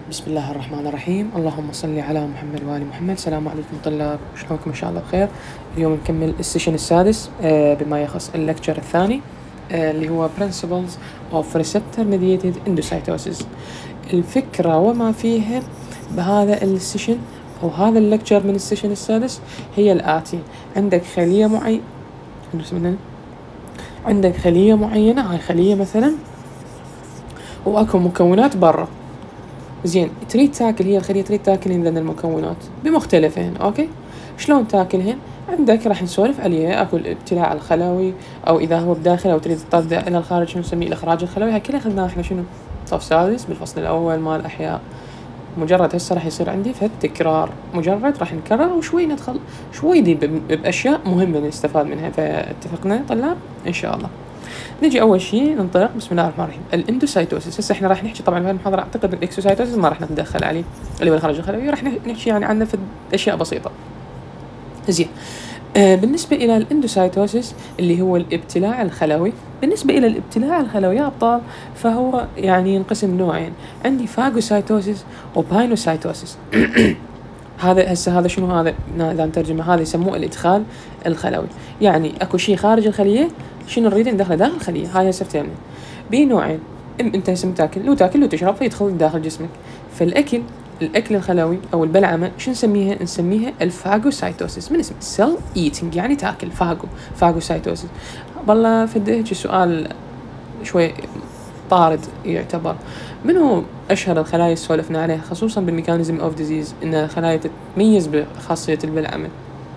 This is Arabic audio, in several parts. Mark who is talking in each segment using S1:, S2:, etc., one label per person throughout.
S1: بسم الله الرحمن الرحيم. اللهم صل على محمد وآل محمد. السلام عليكم طلاب، شلونكم؟ إن شاء الله بخير. اليوم نكمل السيشن السادس بما يخص اللكتشر الثاني اللي هو Principles of Receptor Mediated Endocytosis. الفكرة وما فيها بهذا السيشن أو هذا اللكتشر من السيشن السادس هي الآتي: عندك خلية معينة، هاي خلية مثلا، وأكو مكونات برا. زين، تريد تاكل هي الخلية، تريد تاكلهن ذن المكونات بمختلفهن. اوكي، شلون تاكلهن؟ عندك راح نسولف عليه. اكو الابتلاع الخلوي، او اذا هو بداخل او تريد تطلع الى الخارج شنو نسميه الاخراج الخلوي. هاي كلها اخذناها احنا شنو صف سادس بالفصل الاول مال الاحياء. مجرد هسه راح يصير عندي فد تكرار، مجرد راح نكرر وشوي ندخل شوي دي باشياء مهمة نستفاد منها. فاتفقنا طلاب؟ ان شاء الله. نجي اول شيء ننطلق. بسم الله الرحمن الرحيم. الاندوسايتوسيس هسه احنا راح نحكي طبعا بهذه المحاضره. اعتقد الاكسوسايتوسيس ما راح نتدخل عليه، اللي هو الخرج الخلوي، راح نحكي يعني عنه في اشياء بسيطه. زين، بالنسبه الى الاندوسايتوسيس اللي هو الابتلاع الخلوي، بالنسبه الى الابتلاع الخلوي يا ابطال فهو يعني ينقسم نوعين. عندي فاجوسايتوسيس وباينوسايتوسيس. هذا شنو؟ هذا اذا نترجمه هذا يسموه الادخال الخلوي. يعني اكو شيء خارج الخليه شنو نريد ندخله داخل الخليه. هاي هسه فتهمنا بنوعين. انت هسه تاكل، لو تشرب فيدخل داخل جسمك. الاكل الخلوي او البلعمه شو نسميها الفاجوسايتوسيس، من اسم سيل ايتنج، يعني تاكل. فاجوسايتوسيس. والله فد هيك سؤال شوي طارد يعتبر. منو اشهر الخلايا اللي سولفنا عليها خصوصا بالميكانيزم اوف ديزيز ان الخلايا تتميز بخاصيه البلعمه؟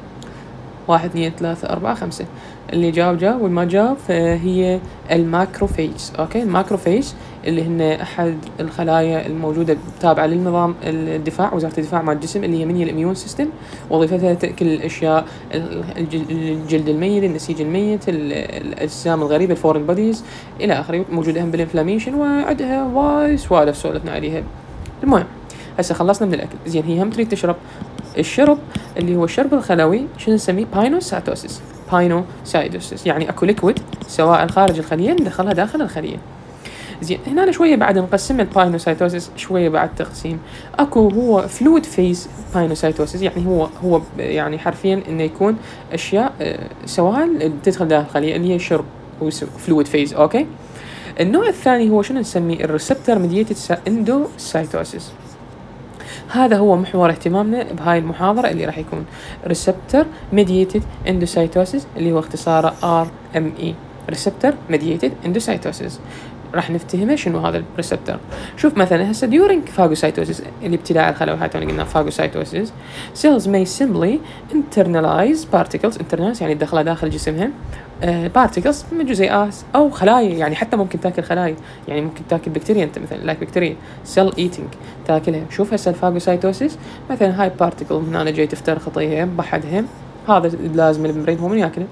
S1: 1 2 3 4 5. اللي جاوب والما جاوب فهي الماكروفيج. اوكي، الماكروفيج اللي هن احد الخلايا الموجوده تابعه للنظام الدفاع، وزاره الدفاع مال الجسم، اللي هي من الاميون سيستم. وظيفتها تاكل الاشياء، الجلد الميت، النسيج الميت، الاجسام الغريبه، الفورين بوديز الى اخره. موجوده هم بالانفلاميشن، وعندها وايد سوالف سولفنا عليها. المهم هسه خلصنا من الاكل. زين، هي هم تريد تشرب. الشرب اللي هو الشرب الخلوي شنو نسميه؟ باينوسايتوسيس. يعني اكو ليكويد سواء خارج الخليه ندخلها داخل الخليه. زين، هنا شويه بعد نقسم الباينوسايتوسيس شويه بعد تقسيم. اكو هو فلويد فيز باينوسايتوسيس، يعني هو يعني حرفيا انه يكون اشياء سوائل تدخل داخل الخليه، اللي هي الشرب هو فلويد فيز. اوكي، النوع الثاني هو شنو نسميه؟ الريسبتور ميديتد اندوسايتوسيس. هذا هو محور اهتمامنا بهاي المحاضرة، اللي راح يكون Receptor Mediated Endocytosis، اللي هو اختصاره RME، Receptor Mediated Endocytosis. راح نفتهمه شنو هذا الريسبتور. شوف مثلا هسه during phagocytosis، الابتلاع الخلوي، هاي تونا قلنا phagocytosis، cells may simply internalize particles يعني تدخلها داخل جسمهم particles من جزيئات او خلايا. يعني حتى ممكن تاكل خلايا، يعني ممكن تاكل بكتيريا، انت مثلا لايك بكتيريا cell eating تاكلها. شوف هسه الفاجوسايتوسيس مثلا هاي بارتيكل من هنا جاي تفترخطيها بحدهم. هذا البلازما الممبرين هو من ياكله؟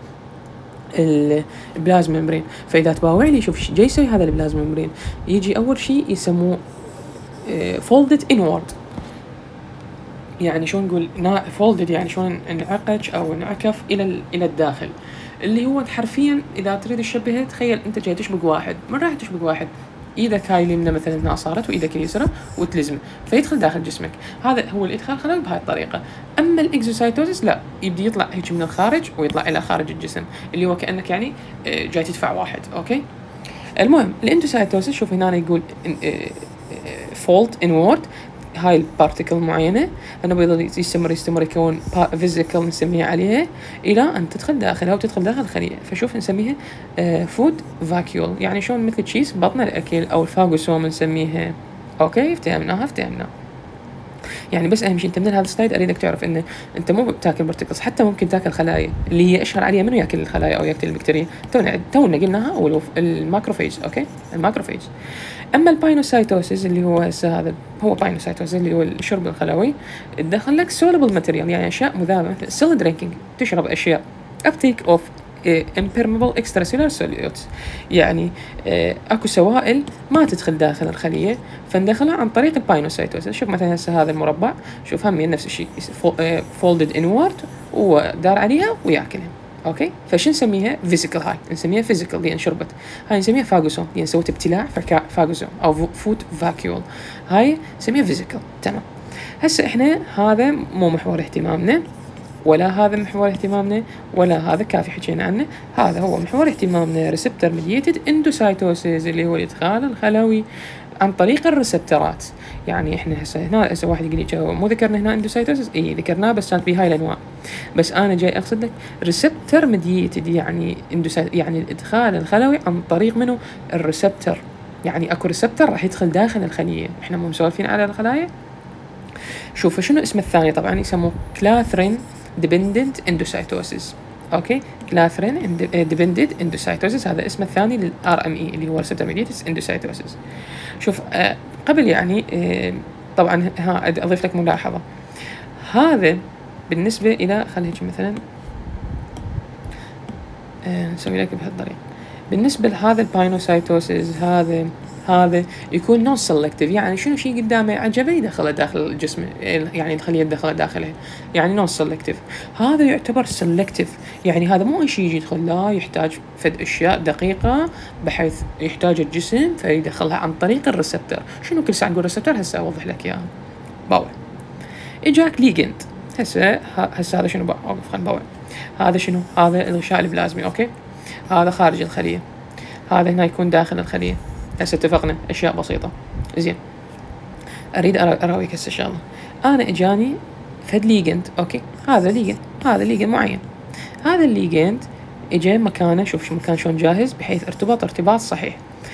S1: البلازما ممبرين. فاذا تباوع لي شوف ايش جاي يسوي هذا البلازما ممبرين. يجي اول شيء يسموه folded inward. يعني شلون نقول folded؟ يعني شلون انعقج او انعكف الى الداخل، اللي هو حرفيا اذا تريد تشبهه، تخيل انت جاي تشبك واحد، من راح تشبك واحد ايدك هاي اليمنى مثلا هنا صارت، وايدك اليسرى وتلزمه فيدخل داخل جسمك. هذا هو الادخال الخلوي بهاي الطريقه. اما الاكزوسايتوسيس لا، يبدي يطلع هيك من الخارج ويطلع الى خارج الجسم، اللي هو كانك يعني جاي تدفع واحد. اوكي، المهم الاندوسايتوسيس شوف هنا يقول فولد انورد. هاي البارتيكل معينة أنا بيضل يستمر يكون فيزيكال نسميها عليها إلى أن تدخل داخلها وتدخل داخل الخلية. فشوف نسميها فود فاكيول، يعني شلون مثل تشيز بطن الأكل، أو الفاجوسوم نسميها. أوكي، افتهمنا. يعني بس أهم شيء أنت من هذا السلايد أريدك تعرف إن أنت مو بتاكل بارتيكلز، حتى ممكن تاكل خلايا، اللي هي أشهر عليها منو ياكل الخلايا أو ياكل البكتيريا. تونا قلناها، أو الماكروفيج. أوكي، الماكروفيج. اما الباينوسايتوسيس اللي هو هسه هذا هو باينوسايتوسيس اللي هو الشرب الخلوي، تدخل لك سولبل ماتيريال، يعني اشياء مذابه مثل سيل درينكينج، تشرب اشياء ابتيك اوف impermeable extracellular solutes، يعني اكو سوائل ما تدخل داخل الخليه فندخلها عن طريق الباينوسايتوسيس. شوف مثلا هسه هذا المربع، شوف هم نفس الشيء folded inward ودار عليها وياكلها. اوكي. فش نسميها؟ فيزيكال. هاي نسميها فيزيكال لان شربت. هاي نسميها فاجوسوم لان سوت ابتلاع فاجوسوم او فوت فاكيول. هاي نسميها فيزيكال. تمام. هسه احنا هذا مو محور اهتمامنا، ولا هذا محور اهتمامنا، ولا هذا كافي حكينا عنه. هذا هو محور اهتمامنا، ريسبتر ميديتد اندوسايتوسيس اللي هو الادخال الخلوي عن طريق الريسبترات. يعني احنا هسه واحد يقول لي مو ذكرنا هنا اندوسايتوسيس؟ اي ذكرناه بس كانت بهاي الانواع. بس انا جاي اقصد لك ريسبتر ميديتد يعني يعني الادخال الخلوي عن طريق منو؟ الريسبتر. يعني اكو ريسبتر راح يدخل داخل الخليه. احنا مو مسولفين على الخلايا. شوف شنو اسمه الثاني؟ طبعا يسموه كلاثرين ديبندنت اندوسايتوسيس. اوكي، كلاثرين ديبندنت اندوسايتوسيس هذا اسمه الثاني للار ام اي اللي هو ريسبتر ميديتد اندوسايتوسيس. شوف قبل يعني طبعا اضيف لك ملاحظه. هذا بالنسبه الى خلينا مثلا نسوي لك بهالطريقه. بالنسبه لهذا الباينوسايتوسيس هذا يكون نون سلكتيف. يعني شنو شيء قدامه عجبه يدخله داخل الجسم، يعني يخليه يدخله داخله، يعني نون سلكتيف. هذا يعتبر سلكتيف. يعني هذا مو اي شيء يجي يدخل، لا يحتاج فد اشياء دقيقه بحيث يحتاج الجسم فيدخلها عن طريق الريسبتر. شنو كل ساعه نقول ريسبتر؟ هسه اوضح لك اياها. باوع اجاك ليجند. هسه هذا شنو؟ اوقف خلينا نبوع. هذا شنو؟ هذا الغشاء البلازمي. اوكي، هذا خارج الخليه، هذا هنا يكون داخل الخليه. هسه اتفقنا اشياء بسيطه. زين، اريد اراويك هسه شغله. انا اجاني فد ليجند. اوكي، هذا ليجند معين. هذا الليجند اجى مكانه، شوف شو مكان شلون جاهز بحيث ارتباط صحيح.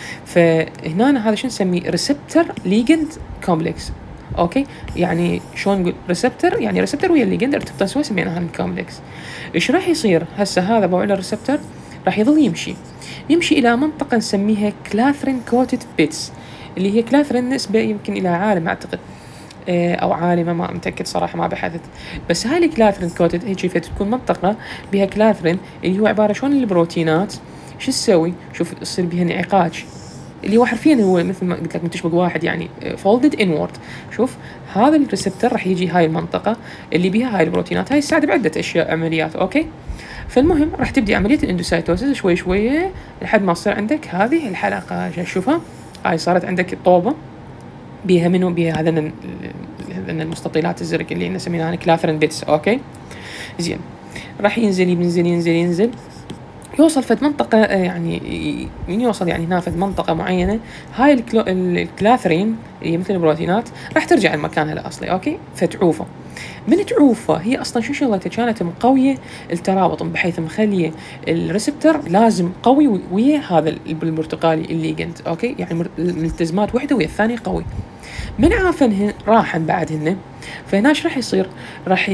S1: فهنا هذا شو نسميه؟ ريسبتر ليجند كومبلكس. اوكي، يعني شلون نقول ريسبتر؟ يعني ريسبتر ويا الليجند ارتبطوا سوا، سميناها الكومبلكس. ايش راح يصير؟ هسه هذا بوع له الريسبتر راح يظل يمشي الى منطقه نسميها كلاثرين كوتد بيتس، اللي هي كلاثرين نسبه يمكن الى عالم اعتقد او عالمه، ما متاكد صراحه، ما بحثت. بس هاي الكلاثرين كوتد هيك فتكون منطقه بها كلاثرين اللي هو عباره شلون البروتينات شو تسوي؟ شوف تصير بها انعقاج، اللي هو حرفيا هو مثل ما قلت لك متشبك واحد، يعني فولدد انورد. شوف هذا الريسبتر راح يجي هاي المنطقه اللي بها هاي البروتينات، هاي تساعد بعده اشياء عمليات. اوكي، فالمهم راح تبدي عمليه الاندوسايتوسيس شوي لحد ما تصير عندك هذه الحلقه. شوفها، هاي صارت عندك طوبه بها منو؟ بها هذا المستطيلات الزرق اللي نسميها كلاثرين بيتس. اوكي، زين، راح ينزل يوصل فد منطقة، يعني من يوصل يعني هنا فد منطقة معينة. هاي الكلاثرين اللي مثل البروتينات راح ترجع لمكانها الأصلي. أوكي، فتعوفه. من تعوفه هي أصلا شو شغلتها؟ كانت مقوية الترابط بحيث مخلية الريسبتر لازم قوي ويا هذا البرتقالي الليجند. أوكي، يعني ملتزمات وحدة ويا الثاني قوي. من عافنهن راحن بعدهن، فهناش راح يصير؟ راح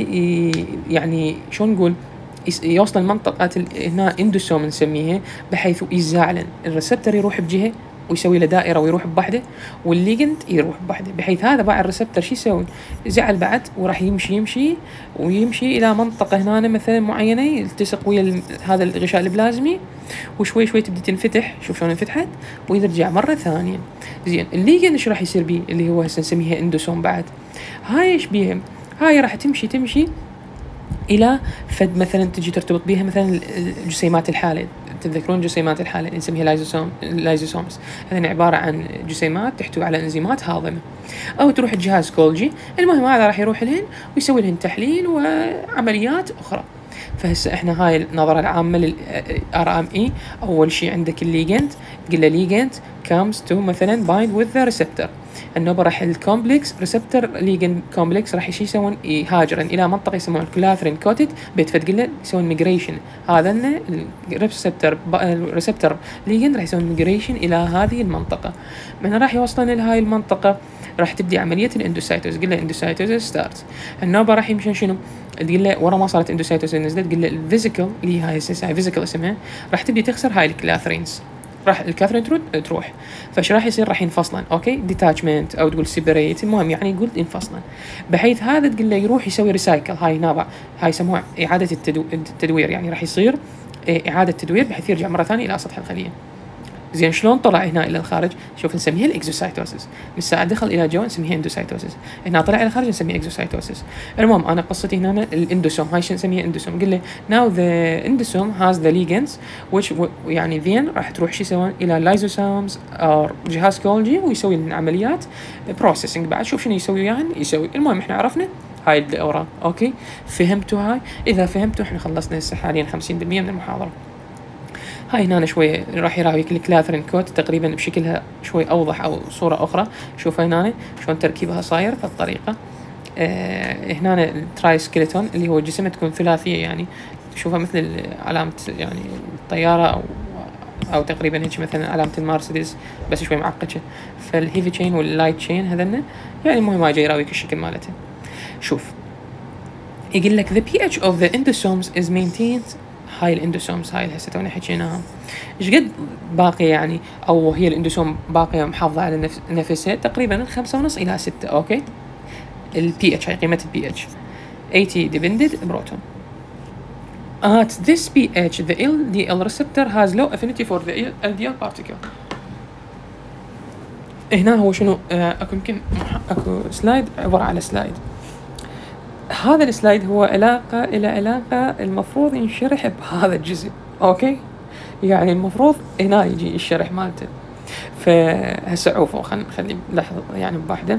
S1: يعني شلون نقول؟ يوصل المنطقة هنا اندوسوم نسميها، بحيث يزعلن الريسبتر يروح بجهة ويسوي له دائرة ويروح بوحدة، والليجند يروح بوحدة، بحيث هذا باع الريسبتر شو يسوي؟ زعل بعد وراح يمشي إلى منطقة هنا مثلا معينة يلتصق ويا هذا الغشاء البلازمي، وشوي تبدي تنفتح. شوف شلون انفتحت ويرجع مرة ثانية. زين، الليجند ايش راح يصير بيه؟ اللي هو هسه نسميها اندوسوم بعد. هاي ايش بيها؟ هاي راح تمشي الى فد مثلا تجي ترتبط بها مثلا جسيمات الحاله. تتذكرون جسيمات الحاله نسميها لايزوسومز. هذين عباره عن جسيمات تحتوي على انزيمات هاضمه. او تروح الجهاز كولجي، المهم هذا راح يروح لهن ويسوي لهن تحليل وعمليات اخرى. فهسه احنا هاي النظره العامه للار ام اي. اول شيء عندك الليجند، تقول له ليجند comes to مثلا bind with the receptor. النوبة راح الكومبلكس ريسبتر ليجند كومبلكس راح يسوون يهاجرن الى منطقه يسمونها الكلاثرين كوتد بيت، فتقول له يسوون ميجريشن. هذا الريسبتر ليجند راح يسوون ميجريشن الى هذه المنطقه. من راح يوصلن الى هاي المنطقه راح تبدي عمليه الاندوسايتوز. قل له اندوسايتوز ستارت. النوبه راح يمشي شنو؟ تقول له ورا ما صارت اندوسايتوز نزلت، تقول له الفيزيكال اللي هي هاي فيزيكال اسمها، راح تبدي تخسر هاي الكلاثرينز، راح الكاثرين تروح. فايش راح يصير؟ راح ينفصلن. اوكي، ديتاتشمنت او تقول سيبريت، المهم يعني يقول ينفصلن، بحيث هذا تقول له يروح يسوي ريسايكل. هاي نابع، هاي يسموها اعاده التدوير، يعني راح يصير اعاده تدوير بحيث يرجع مره ثانيه الى سطح الخليه. زين شلون طلع هنا الى الخارج؟ شوف نسميها الاكزوسايتوسيس. من ساعه دخل الى جوا نسميها اندوسايتوسيس، هنا طلع الى الخارج نسميها اكزوسايتوسيس. المهم انا قصتي هنا الاندوسوم، هاي شو نسميها اندوسوم. قل لي ناو ذا اندوسوم هاز ذا ليجندز which يعني ذين راح تروح شو يسوون الى لايزوسومز او جهاز كولجي ويسوي لنا عمليات بروسيسنج. بعد شوف شنو يسوي يعني يسوي. المهم احنا عرفنا هاي الدورة. اوكي فهمتوا هاي؟ اذا فهمتوا احنا خلصنا هسه حاليا 50% من المحاضرة. هاي هنا شوي راح يراويك الكلاثرين كوت تقريبا بشكلها شوي اوضح او صورة اخرى. شوف هنا شلون تركيبها صاير بهالطريقة. هنا التراي سكيلتون اللي هو جسمها تكون ثلاثية، يعني تشوفها مثل علامة يعني الطيارة او تقريبا هيك مثلا علامة المرسيدس بس شوي معقدة. فالهيفي تشين واللايت تشين هذلنا يعني المهم هاي جاي يراويك الشكل مالته. شوف يقول لك the pH of the endosomes is maintained. هاي الاندوسومز هاي هسه تونا حكيناها ايش قد باقيه يعني، او هي الاندوسوم باقيه محافظه على نفسها تقريبا 5.5 الى 6. اوكي البي اتش هاي قيمه البي اتش AT dependent proton. At this pH the LDL receptor has low affinity for the LDL particle. هنا هو شنو اكو يمكن اكو سلايد عباره على سلايد. هذا السلايد هو علاقة إلى علاقة المفروض ينشرح بهذا الجزء. أوكي يعني المفروض هنا يجي الشرح مالته. فهسه عوفوا خلي لحظة يعني بواحدة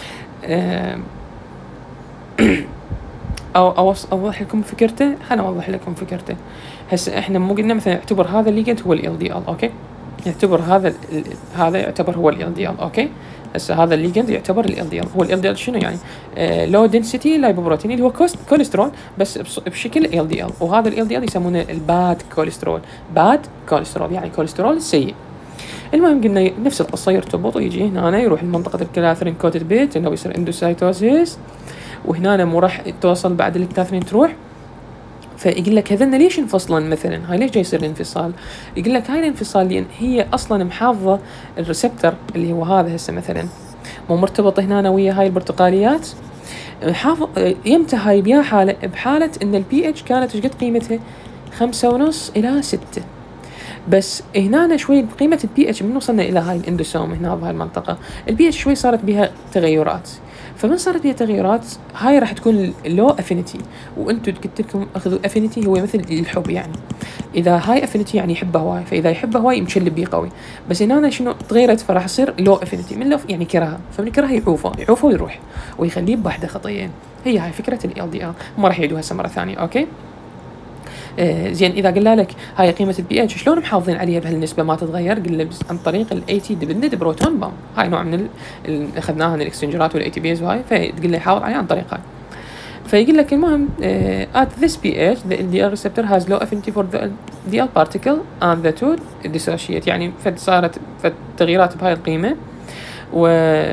S1: أو أوضح لكم فكرته. خلنا أوضح لكم فكرته. هسه إحنا مو قلنا مثلا اعتبر هذا الليجند هو ال LDL. أوكي يعتبر هذا يعتبر هو ال LDL. أوكي هسه هذا الليجند يعتبر ال LDL. هو ال LDL شنو يعني؟ لو دنسيتي لايبوبروتين اللي هو كوليسترول بس بشكل LDL، وهذا ال LDL يسمونه الباد كوليسترول. باد كوليسترول يعني كوليسترول سيء. المهم قلنا نفس القصه يرتبط ويجي هنا يروح لمنطقه الكلاثرين كوتد بيت انه يصير اندوسايتوسيس، وهنا مو راح توصل بعد الكلاثرين تروح. فيقول لك هذنا ليش انفصلن مثلا؟ هاي ليش جاي يصير الانفصال؟ يقول لك هاي الانفصال لان هي اصلا محافظه الريسبتر اللي هو هذا هسه مثلا مو مرتبط هنا ويا هاي البرتقاليات. حافظ يمتى هاي بيا حاله بحاله ان البي اتش كانت ايش قد قيمتها 5.5 الى 6. بس هنا شوي بقيمه البي اتش من وصلنا الى هاي الاندوسوم هنا بهاي المنطقه البي اتش شوي صارت بها تغيرات. فمن صارت بها تغيرات هاي راح تكون لو افينيتي، وانتم قلت لكم اخذوا افينيتي هو مثل الحب يعني. اذا هاي افينيتي يعني يحبه هواي، فاذا يحبه هواي مشلب بيه قوي. بس هنا شنو تغيرت فراح يصير لو افينيتي. من لو يعني كرهه، فمن كرهه يعوفه ويروح ويخليه بوحده خطيين. هي هاي فكره ال LDL. ما راح يعيدوها هسه مره ثانيه. اوكي زين اذا قلنا لك هاي قيمه البي اتش شلون محافظين عليها بهالنسبه ما تتغير؟ قلنا عن طريق الاي تي ديبندنت بروتون بام. هاي نوع من اخذناها من الاكسنجرات والاي تي بيز وهاي، فتقول لي حافظ عليها عن طريق هاي. فيقول لك المهم at this pH the LDL receptor has low affinity for the LDL particle and the two dissociate. يعني صارت تغييرات بهاي القيمه. و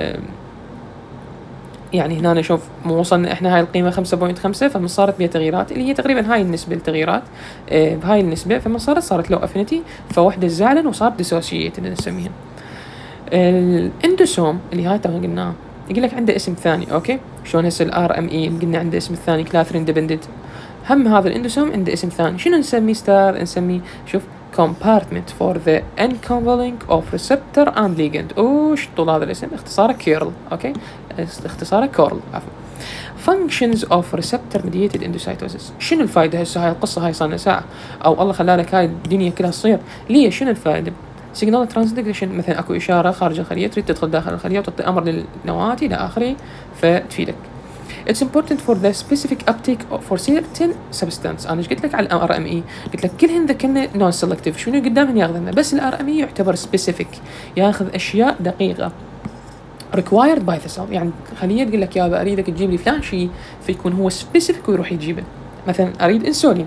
S1: يعني هنا نشوف مو وصلنا احنا هاي القيمه 5.5، فمن صارت بها تغييرات اللي هي تقريبا هاي النسبه التغييرات بهاي النسبه، فمن صارت لو افينيتي فوحده زعلن وصارت ديسوسييت اللي نسميها. الاندوسوم اللي هاي ترى قلناه يقول لك عنده اسم ثاني. اوكي شلون هسه الار ام اي قلنا عنده اسم ثاني كلاثرين ديبندنت، هم هذا الاندوسوم عنده اسم ثاني. شنو نسميه ستار؟ نسميه شوف compartment for the uncoupling of receptor and ligand. وش طول هذا الاسم؟ اختصاره كيرل. اوكي اختصاره كورل عفوا. functions of receptor mediated endocytosis. شنو الفائده هسه؟ هاي القصه هاي صار لنا ساعه او الله خلالك هاي الدنيا كلها تصير. ليش؟ شنو الفائده؟ signal transduction مثلا اكو اشاره خارج الخليه تريد تدخل داخل الخليه وتعطي امر للنواه الى اخره فتفيدك. It's important for the specific uptake for certain substance. أنا قلت لك على الار ام اي، قلت لك كلهن ذكرنا نون سيلكتيف، شنو قدامهن ياخذنا، بس الار ام اي يعتبر specific، ياخذ اشياء دقيقه required by the cell. يعني خليه تقول لك يا اريدك تجيب لي فلان شيء فيكون هو specific ويروح يجيبه. مثلا اريد انسولين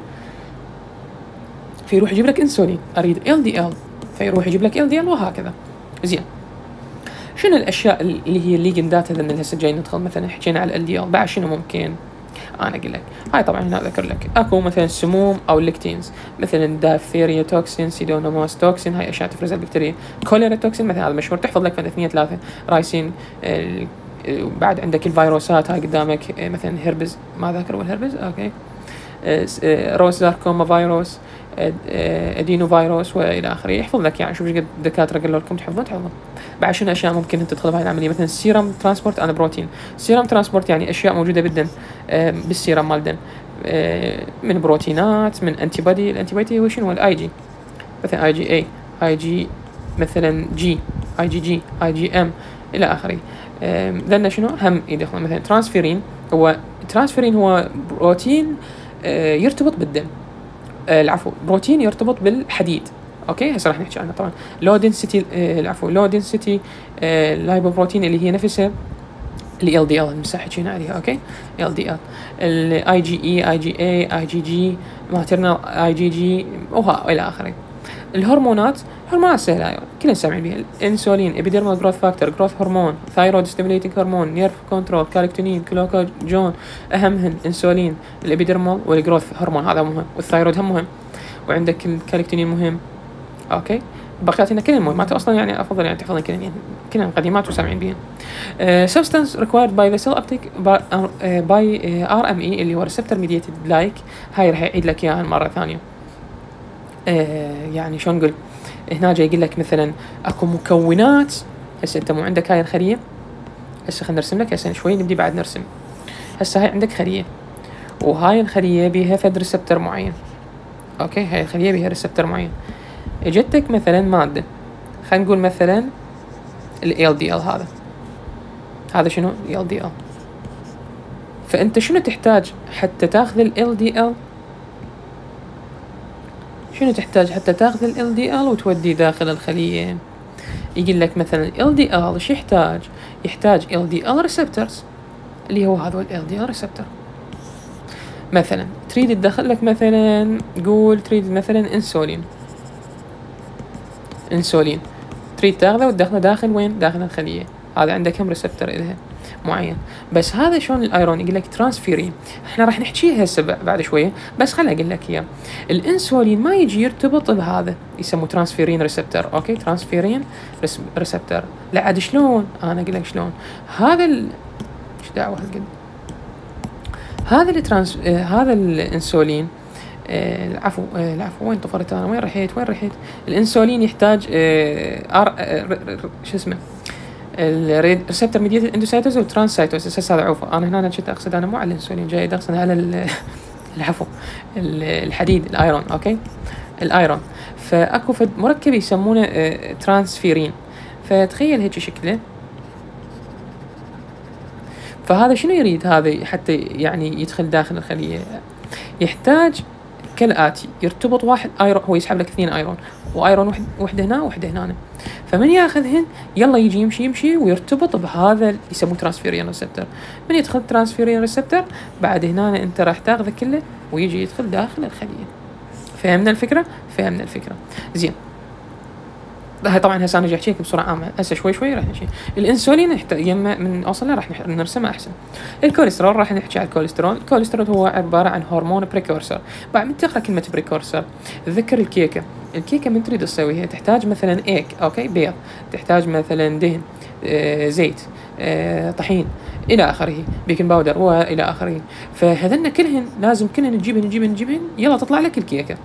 S1: فيروح يجيب لك انسولين، اريد LDL فيروح يجيب لك LDL وهكذا. زين شنو الاشياء اللي هي الليجندات هذا اللي هسه جاي ندخل مثلا حكينا على ال LDL بعد شنو ممكن؟ انا اقول لك هاي طبعا هنا اذكر لك اكو مثلا سموم او ليكتينز مثلا دايفثيريا توكسين، سيدونوماس توكسين، هاي اشياء تفرزها البكتيريا. كوليرا توكسين مثلا هذا مشهور تحفظ لك مثلا 2 3 رايسين. بعد عندك الفيروسات هاي قدامك مثلا هربز، ما ذاكر هو الهربز. اوكي روز ساركوما فيروس، ادينو فيروس والى اخره. يحفظ لك يعني، شوف ايش قد الدكاتره قالوا لكم تحفظون. بعد شنو اشياء ممكن انت تدخل بهاي العمليه؟ مثلا السيرم ترانسبورت اند بروتين. سيرم ترانسبورت يعني اشياء موجوده بالدم، بالسيرم مال الدم، من بروتينات، من انتي بودي. الانتي بودي هو شنو؟ الاي جي، مثلا اي جي اي، اي جي مثلا جي، اي جي جي، اي جي ام الى اخره. لان شنو هم يدخل مثلا ترانسفيرين. ترانسفيرين هو بروتين يرتبط بالدم، العفو، بروتين يرتبط بالحديد. اوكي هسه راح نحكي عنه. طبعا لو دنسيتي، العفو، لو دنسيتي لايبوبروتين اللي هي نفسها ال LDL المساحه حكينا عليها. اوكي LDL، الاي جي اي، اي جي اي، اي جي جي، ماترنال اي جي جي والى اخره. الهرمونات سهله كلنا سامعين بها. الانسولين، ابيديرمال جروث فاكتور، جروث هرمون، ثايرويد ستيميليتنج هرمون، نيرف كنترول، كالكتونين، كلوكاجون. اهمهن انسولين، الابيديرمال والجروث هرمون هذا مهم، والثايرويد هم مهم، وعندك الكالكتونين مهم. اوكي بقيت هنا كلهم مهمات اصلا، يعني افضل يعني تحفظن كلهم، يعني كلهم قديمات وسامعين بهم. substance required by the cell uptake by RME اللي هو receptor mediated like. هاي راح يعيد لك اياها مره ثانيه. يعني شلون نقول، هنا جاي يقول لك مثلا اكو مكونات. هسه انت مو عندك هاي الخليه، هسه خلينا نرسم لك، هسه شوي نبدي بعد نرسم. هسه هاي عندك خليه، وهاي الخليه بيها فد ريسبتر معين. اوكي هاي الخليه بيها ريسبتر معين. اجتك مثلا ماده، خلينا نقول مثلا ال LDL، هذا شنو ال LDL. فانت شنو تحتاج حتى تاخذ ال LDL؟ شنو تحتاج حتى تاخذ ال LDL وتوديه داخل الخليه؟ يقول لك مثلا LDL ايش يحتاج؟ يحتاج LDL receptors اللي هو هذا ال LDL receptor. مثلا تريد تدخل لك مثلا، قول تريد مثلا انسولين تريد تاخذه وتدخله داخل وين؟ داخل الخليه. هذا عندك هم ريسبتر إلها معين. بس هذا شلون الايرون؟ يقول لك ترانسفيرين. احنا راح نحكيها هسه بعد شويه، بس خليني اقول لك اياه. الانسولين ما يجي يرتبط بهذا، يسموه ترانسفيرين ريسبتر. اوكي ترانسفيرين ريسبتر. لا عاد شلون؟ انا اقول لك شلون. هذا ايش دعوه هالقد؟ هذا الانسولين، العفو وين طفرت انا؟ وين رحت؟ الانسولين يحتاج شو اسمه، الريسبتر ميديتد اندوسايتوز وترانسايتوز. هسه هذا عفوا انا هنا كنت اقصد، انا مو على الانسولين، جاي اقصد على العفو الحديد، الايرون. اوكي الايرون. فاكو مركب يسمونه ترانسفيرين. فتخيل هيك شكله. فهذا شنو يريد هذا حتى يعني يدخل داخل الخليه؟ يحتاج كالآتي، يرتبط واحد ايرون، هو يسحب لك 2 ايرون، وايرون وحده هنا وحده هنا. فمن ياخذهن يلا يجي يمشي ويرتبط بهذا يسموه ترانسفيرين ريسبتر. من يدخل ترانسفيرين ريسبتر بعد هنا انت راح تاخذه كله ويجي يدخل داخل الخليه. فهمنا الفكره؟ زين. هاي طبعا هسه انا جاي احكي لك بسرعه عامه، هسه شوي راح نحكي. الانسولين يما من اوصلنا راح نرسمه احسن. الكوليسترول راح نحكي على الكوليسترول هو عباره عن هرمون بريكورسر. بعد من تقرا كلمه بريكورسر تذكر الكيكه من تريد تسويها تحتاج مثلا اوكي بيض، تحتاج مثلا دهن، زيت، طحين الى اخره، بيكنج باودر والى اخره. فهذن كلهن لازم نجيبهن يلا تطلع لك الكيكه.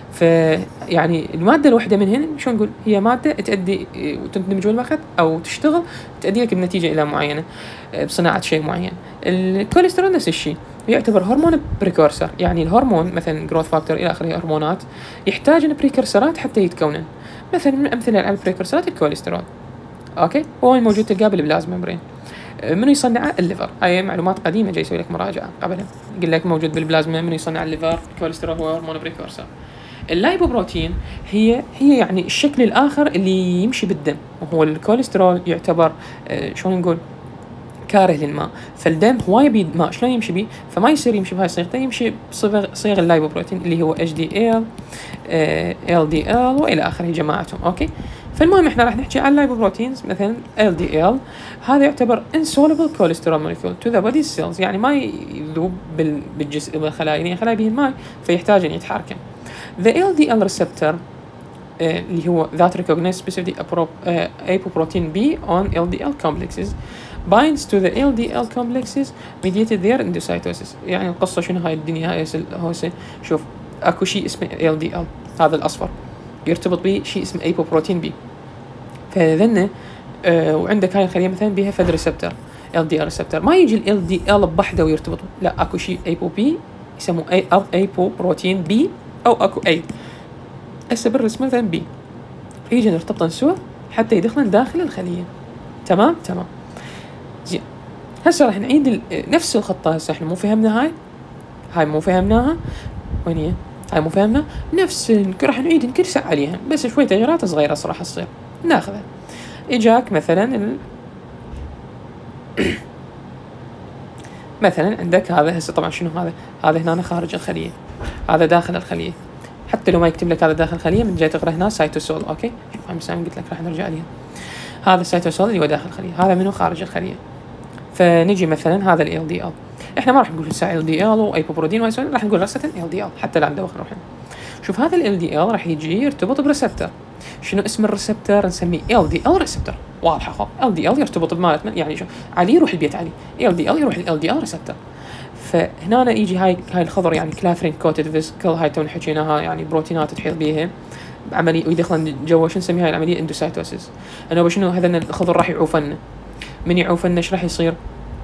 S1: فيعني الماده الواحده منهن شو نقول، هي ماده تؤدي وتندمج بالمخ او تشتغل تؤدي لك بنتيجه الى معينه بصناعه شيء معين. الكوليسترول نفس الشيء، يعتبر هرمون بريكورسر. يعني الهرمون مثلا جروث فاكتور الى اخره، هرمونات يحتاج بريكورسرات حتى يتكونن. مثلا من امثله على البريكورسرات الكوليسترول. اوكي وين موجود؟ تلقاه بالبلازما ممبرين. منو يصنعه؟ الليفر. هاي معلومات قديمه جاي يسوي لك مراجعه قبلها، يقول لك موجود بالبلازما. منو يصنع الليفر؟ الكوليسترول هو هرمون بريكورسر. اللايبوبروتين هي يعني الشكل الاخر اللي يمشي بالدم، وهو الكوليسترول يعتبر شلون نقول كاره للماء. فالدم هواي بيد ماء، شلون يمشي بيه؟ فما يصير يمشي بهاي صيغته، يمشي بصيغ اللايبوبروتين اللي هو HDL LDL والى اخره جماعتهم. اوكي فالمهم احنا راح نحكي عن اللايبوبروتينز. مثلا LDL هذا يعتبر insoluble cholesterol molecule to the body cells، يعني ما يذوب بالجسم بالخلايا، يعني خلايا به الماء فيحتاج ان يتحركم. The LDL receptor اللي هو that recognize specific apoprotein B on LDL complexes binds to the LDL complexes mediated their endocytosis. يعني القصة شنو هاي الدنيا هاي هوسة. شوف اكو شيء اسمه LDL هذا الاصفر يرتبط بشيء اسمه ايبوبروتين بي. فذنه وعندك هاي الخليه مثلا بها فد ريسبتر ال دي ال ريسبتر، ما يجي ال دي ال بوحده ويرتبط، لا اكو شيء ايبو بي يسموه اي او ايبو بروتين بي، او اكو اي هسه بالرسم مثلا بي، فيجي نرتبطن سوا حتى يدخلن داخل الخليه. تمام تمام زين. هسه راح نعيد نفس الخطه. هسه احنا مو فهمنا هاي مو فهمناها، وين هي؟ هاي مو فهمنا، نفس راح نعيد نكرسع عليها بس شوي تغييرات صغيره راح تصير. ناخذها اجاك مثلا مثلا عندك هذا هسه طبعا شنو هذا هنا خارج الخليه، هذا داخل الخليه، حتى لو ما يكتب لك هذا داخل الخليه من جاي تقرا هنا سيتوسول. اوكي شوف هاي مسامي قلت لك راح نرجع عليها. هذا السيتوسول اللي هو داخل الخليه، هذا منه خارج الخليه. فنجي مثلا هذا ال دي ال، احنا ما راح نقول هسه ال دي ال وايبوبروتين راح نقول رسة ال دي ال حتى لا ندوخ روحنا. شوف هذا ال دي ال راح يجي يرتبط بريسبتر. شنو اسم الريسبتر؟ نسميه ال دي ال ريسبتر. واضحه خو ال دي ال يرتبط بمالتنا، يعني شو علي يروح البيت علي، ال دي ال يروح ال دي ال ريسبتر. فهنا يجي هاي الخضر يعني كلافرين كوتد فيسكل، هاي تو حكيناها يعني بروتينات تحيط بيها عمليه ويدخلن جوا شو نسميها العمليه اندوسايتوسيس. انه شنو هذا الخضر راح يعوفن، من يعوفن ايش راح يصير؟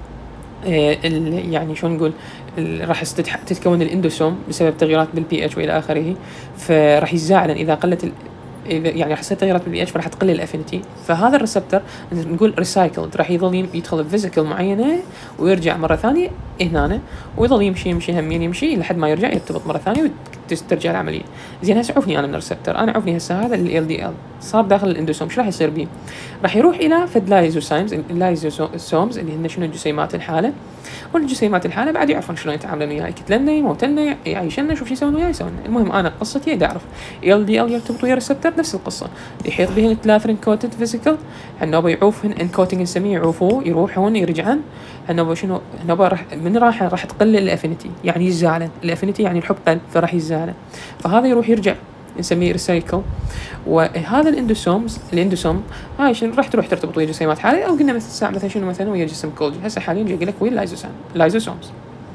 S1: يعني شو نقول راح تتكون الاندوسوم بسبب تغييرات بالبي اتش والى اخره، فراح يتزاعلن اذا قلت اذا يعني راح تصير تغييرات بالبي اتش فراح تقلل الافينيتي. فهذا الريسبتر نقول ريسايكلد، راح يظل يدخل بفيزيكال معينه ويرجع مره ثانيه هنا، ويظل يمشي همين يمشي لحد ما يرجع يرتبط مره ثانيه وترجع العمليه. زين هسه عوفني انا من الريسبتر، انا عوفني هسه هذا ال دي ال صار داخل الاندوسوم، ايش راح يصير بيه؟ راح يروح الى فد اللايزوسومز اللي هن شنو جسيمات الحاله، والجسيمات الحاله بعد يعرفون شلون يتعاملون وياه، يقتلنا يموتنا يعيشنا، شوف شو يسوون وياه يسوون. المهم انا قصتي دا اعرف ال دي ال يرتبط ويا ريسبتر نفس القصه، يحيط بهن الكلافرين كوتد فيزيكال، هالنوبه يعوفهن ان كوتنج نسميه، يعوفوه يروحون يرجعن. هالنوبه شنو؟ هالنوبه راح تقلل الافينيتي، يعني يزعلن الافينيتي يعني الحب قل فراح يزعلن، فهذا يروح يرجع نسميه ريسايكل. وهذا الاندوسوم هاي شنو راح تروح ترتبط ويا جسيمات حالية، او قلنا مثلا شنو مثلا ويا جسم كولجي، هسه حاليا جاي لك ويا اللايزوسومز.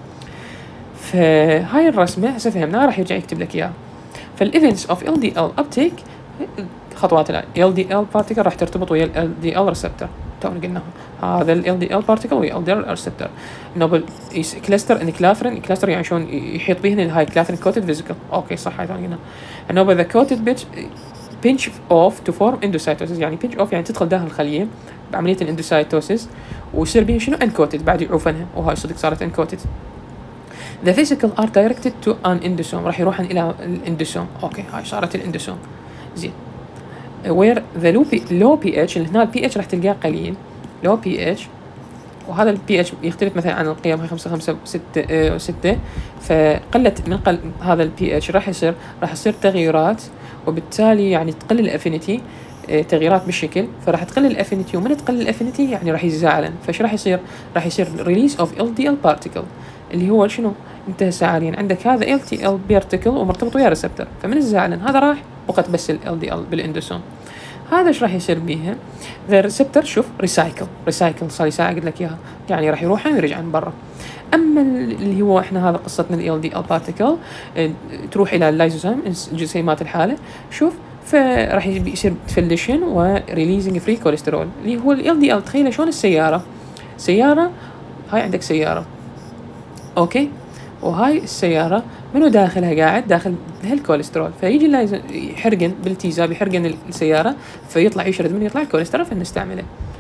S1: فهاي الرسمه هسه فهمناها راح يرجع يكتب لك اياها. فالايفنتس اوف ال دي ال ابتيك خطوات ال دي ال بارتيكل راح ترتبط ويا ال دي ال ريسبتر، تونا قلناها هذا ال دي ال بارتيكل ويا ال دي ال ريسبتر. نوبل كلاستر ان كلاستر يعني شلون يحيط بهن هاي كلافرين كوتد فيزيكال. اوكي صح هاي قلنا. نوبل ذا كوتد pinch off to form endocytosis، يعني pinch off يعني تدخل داخل الخليه بعمليه الاندوسايتوسيس ويصير بها شنو uncoated بعد يعوفنها، وهاي صدق صارت uncoated. The physical are directed to an endosome، راح يروحن الى الاندوسوم. اوكي هاي صارت الاندوسوم. زين where the low pH اللي هنا البي اتش راح تلقاه قليل low pH، وهذا البي اتش يختلف مثلا عن القيم هاي 5 5 6 فقلت من هذا البي اتش راح يصير تغييرات، وبالتالي يعني تقلل الافينيتي، تغييرات بالشكل، فراح تقلل الافينيتي، ومن تقلل الافينيتي يعني راح يتزاعلن. فايش راح يصير؟ راح يصير ريليس اوف ال دي ال بارتيكل اللي هو شنو؟ انت هسه حاليا عندك هذا ال تي ال بارتيكل ومرتبط ويا ريسبتر، فمن الزاعلن هذا راح بقت بس ال دي ال بالاندوسوم. هذا ايش راح يصير بيها؟ ذا ريسبتر شوف ريسايكل صار ساعه قلت لك اياها، يعني راح يروح ويرجع من برا. اما اللي هو احنا هذا قصتنا ال دي ال بارتيكل تروح الى اللايزوسوم جسيمات الحاله، شوف فراح يصير تفلشن وريليزنج فري كوليسترول اللي هو ال دي ال. تخيل شلون سياره هاي عندك سياره اوكي، وهاي السياره منو داخلها قاعد داخل الكوليسترول، فيجي يحرقن بالتيزاب يحرقن السياره فيطلع يشرد من يطلع الكوليسترول فنستعمله.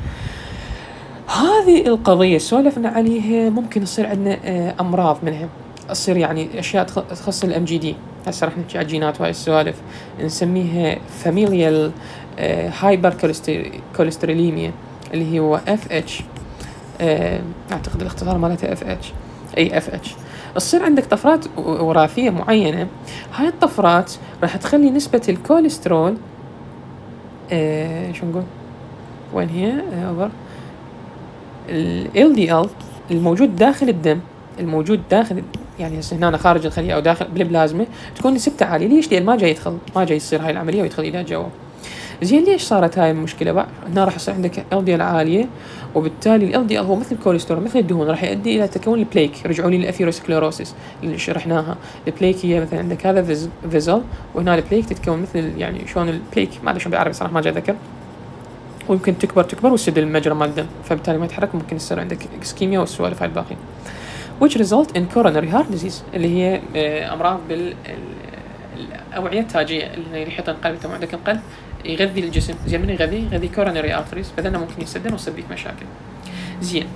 S1: هذه القضيه سولفنا عليها، ممكن يصير عندنا امراض منها، تصير يعني اشياء تخص الام جي دي. هسه راح نحكي على الجينات وهاي السوالف، نسميها فاميليال هايبر كوليستروليميا اللي هو اف اتش، اعتقد الاختصار مالتها اف اتش، اي اف اتش. تصير عندك طفرات وراثيه معينه، هاي الطفرات راح تخلي نسبه الكوليسترول شو نقول وين هي اوفر ال دي ال الموجود داخل الدم، الموجود داخل يعني هسه هنا خارج الخليه او داخل بالبلازما تكون نسبته عاليه. ليش؟ لان ما جاي يصير هاي العمليه ويدخل الى جوا. زين ليش صارت هاي المشكله بقى؟ هنا راح يصير عندك ال دي ال عاليه، وبالتالي ال دي ال هو مثل الكوليسترول مثل الدهون، راح يؤدي الى تكون البليك. رجعوا لي الافيروسكليروسيس اللي شرحناها. البليك هي مثلا عندك هذا فيزل، وهنا البليك تتكون مثل يعني شلون البليك ما ادري شلون بالعربي صراحه ما جاي ذكر، ويمكن تكبر وتسد المجرى مال الدم، فبالتالي ما يتحرك، ممكن يصير عندك اسكيميا والسوالف هاي الباقي. which result in coronary heart disease اللي هي امراض بالاوعيه التاجيه، اللي هي يحيط القلب. انت عندك القلب يغذي الجسم، زين من يغذي coronary arteries، فذنا ممكن يسدن ويصير بيك مشاكل. زين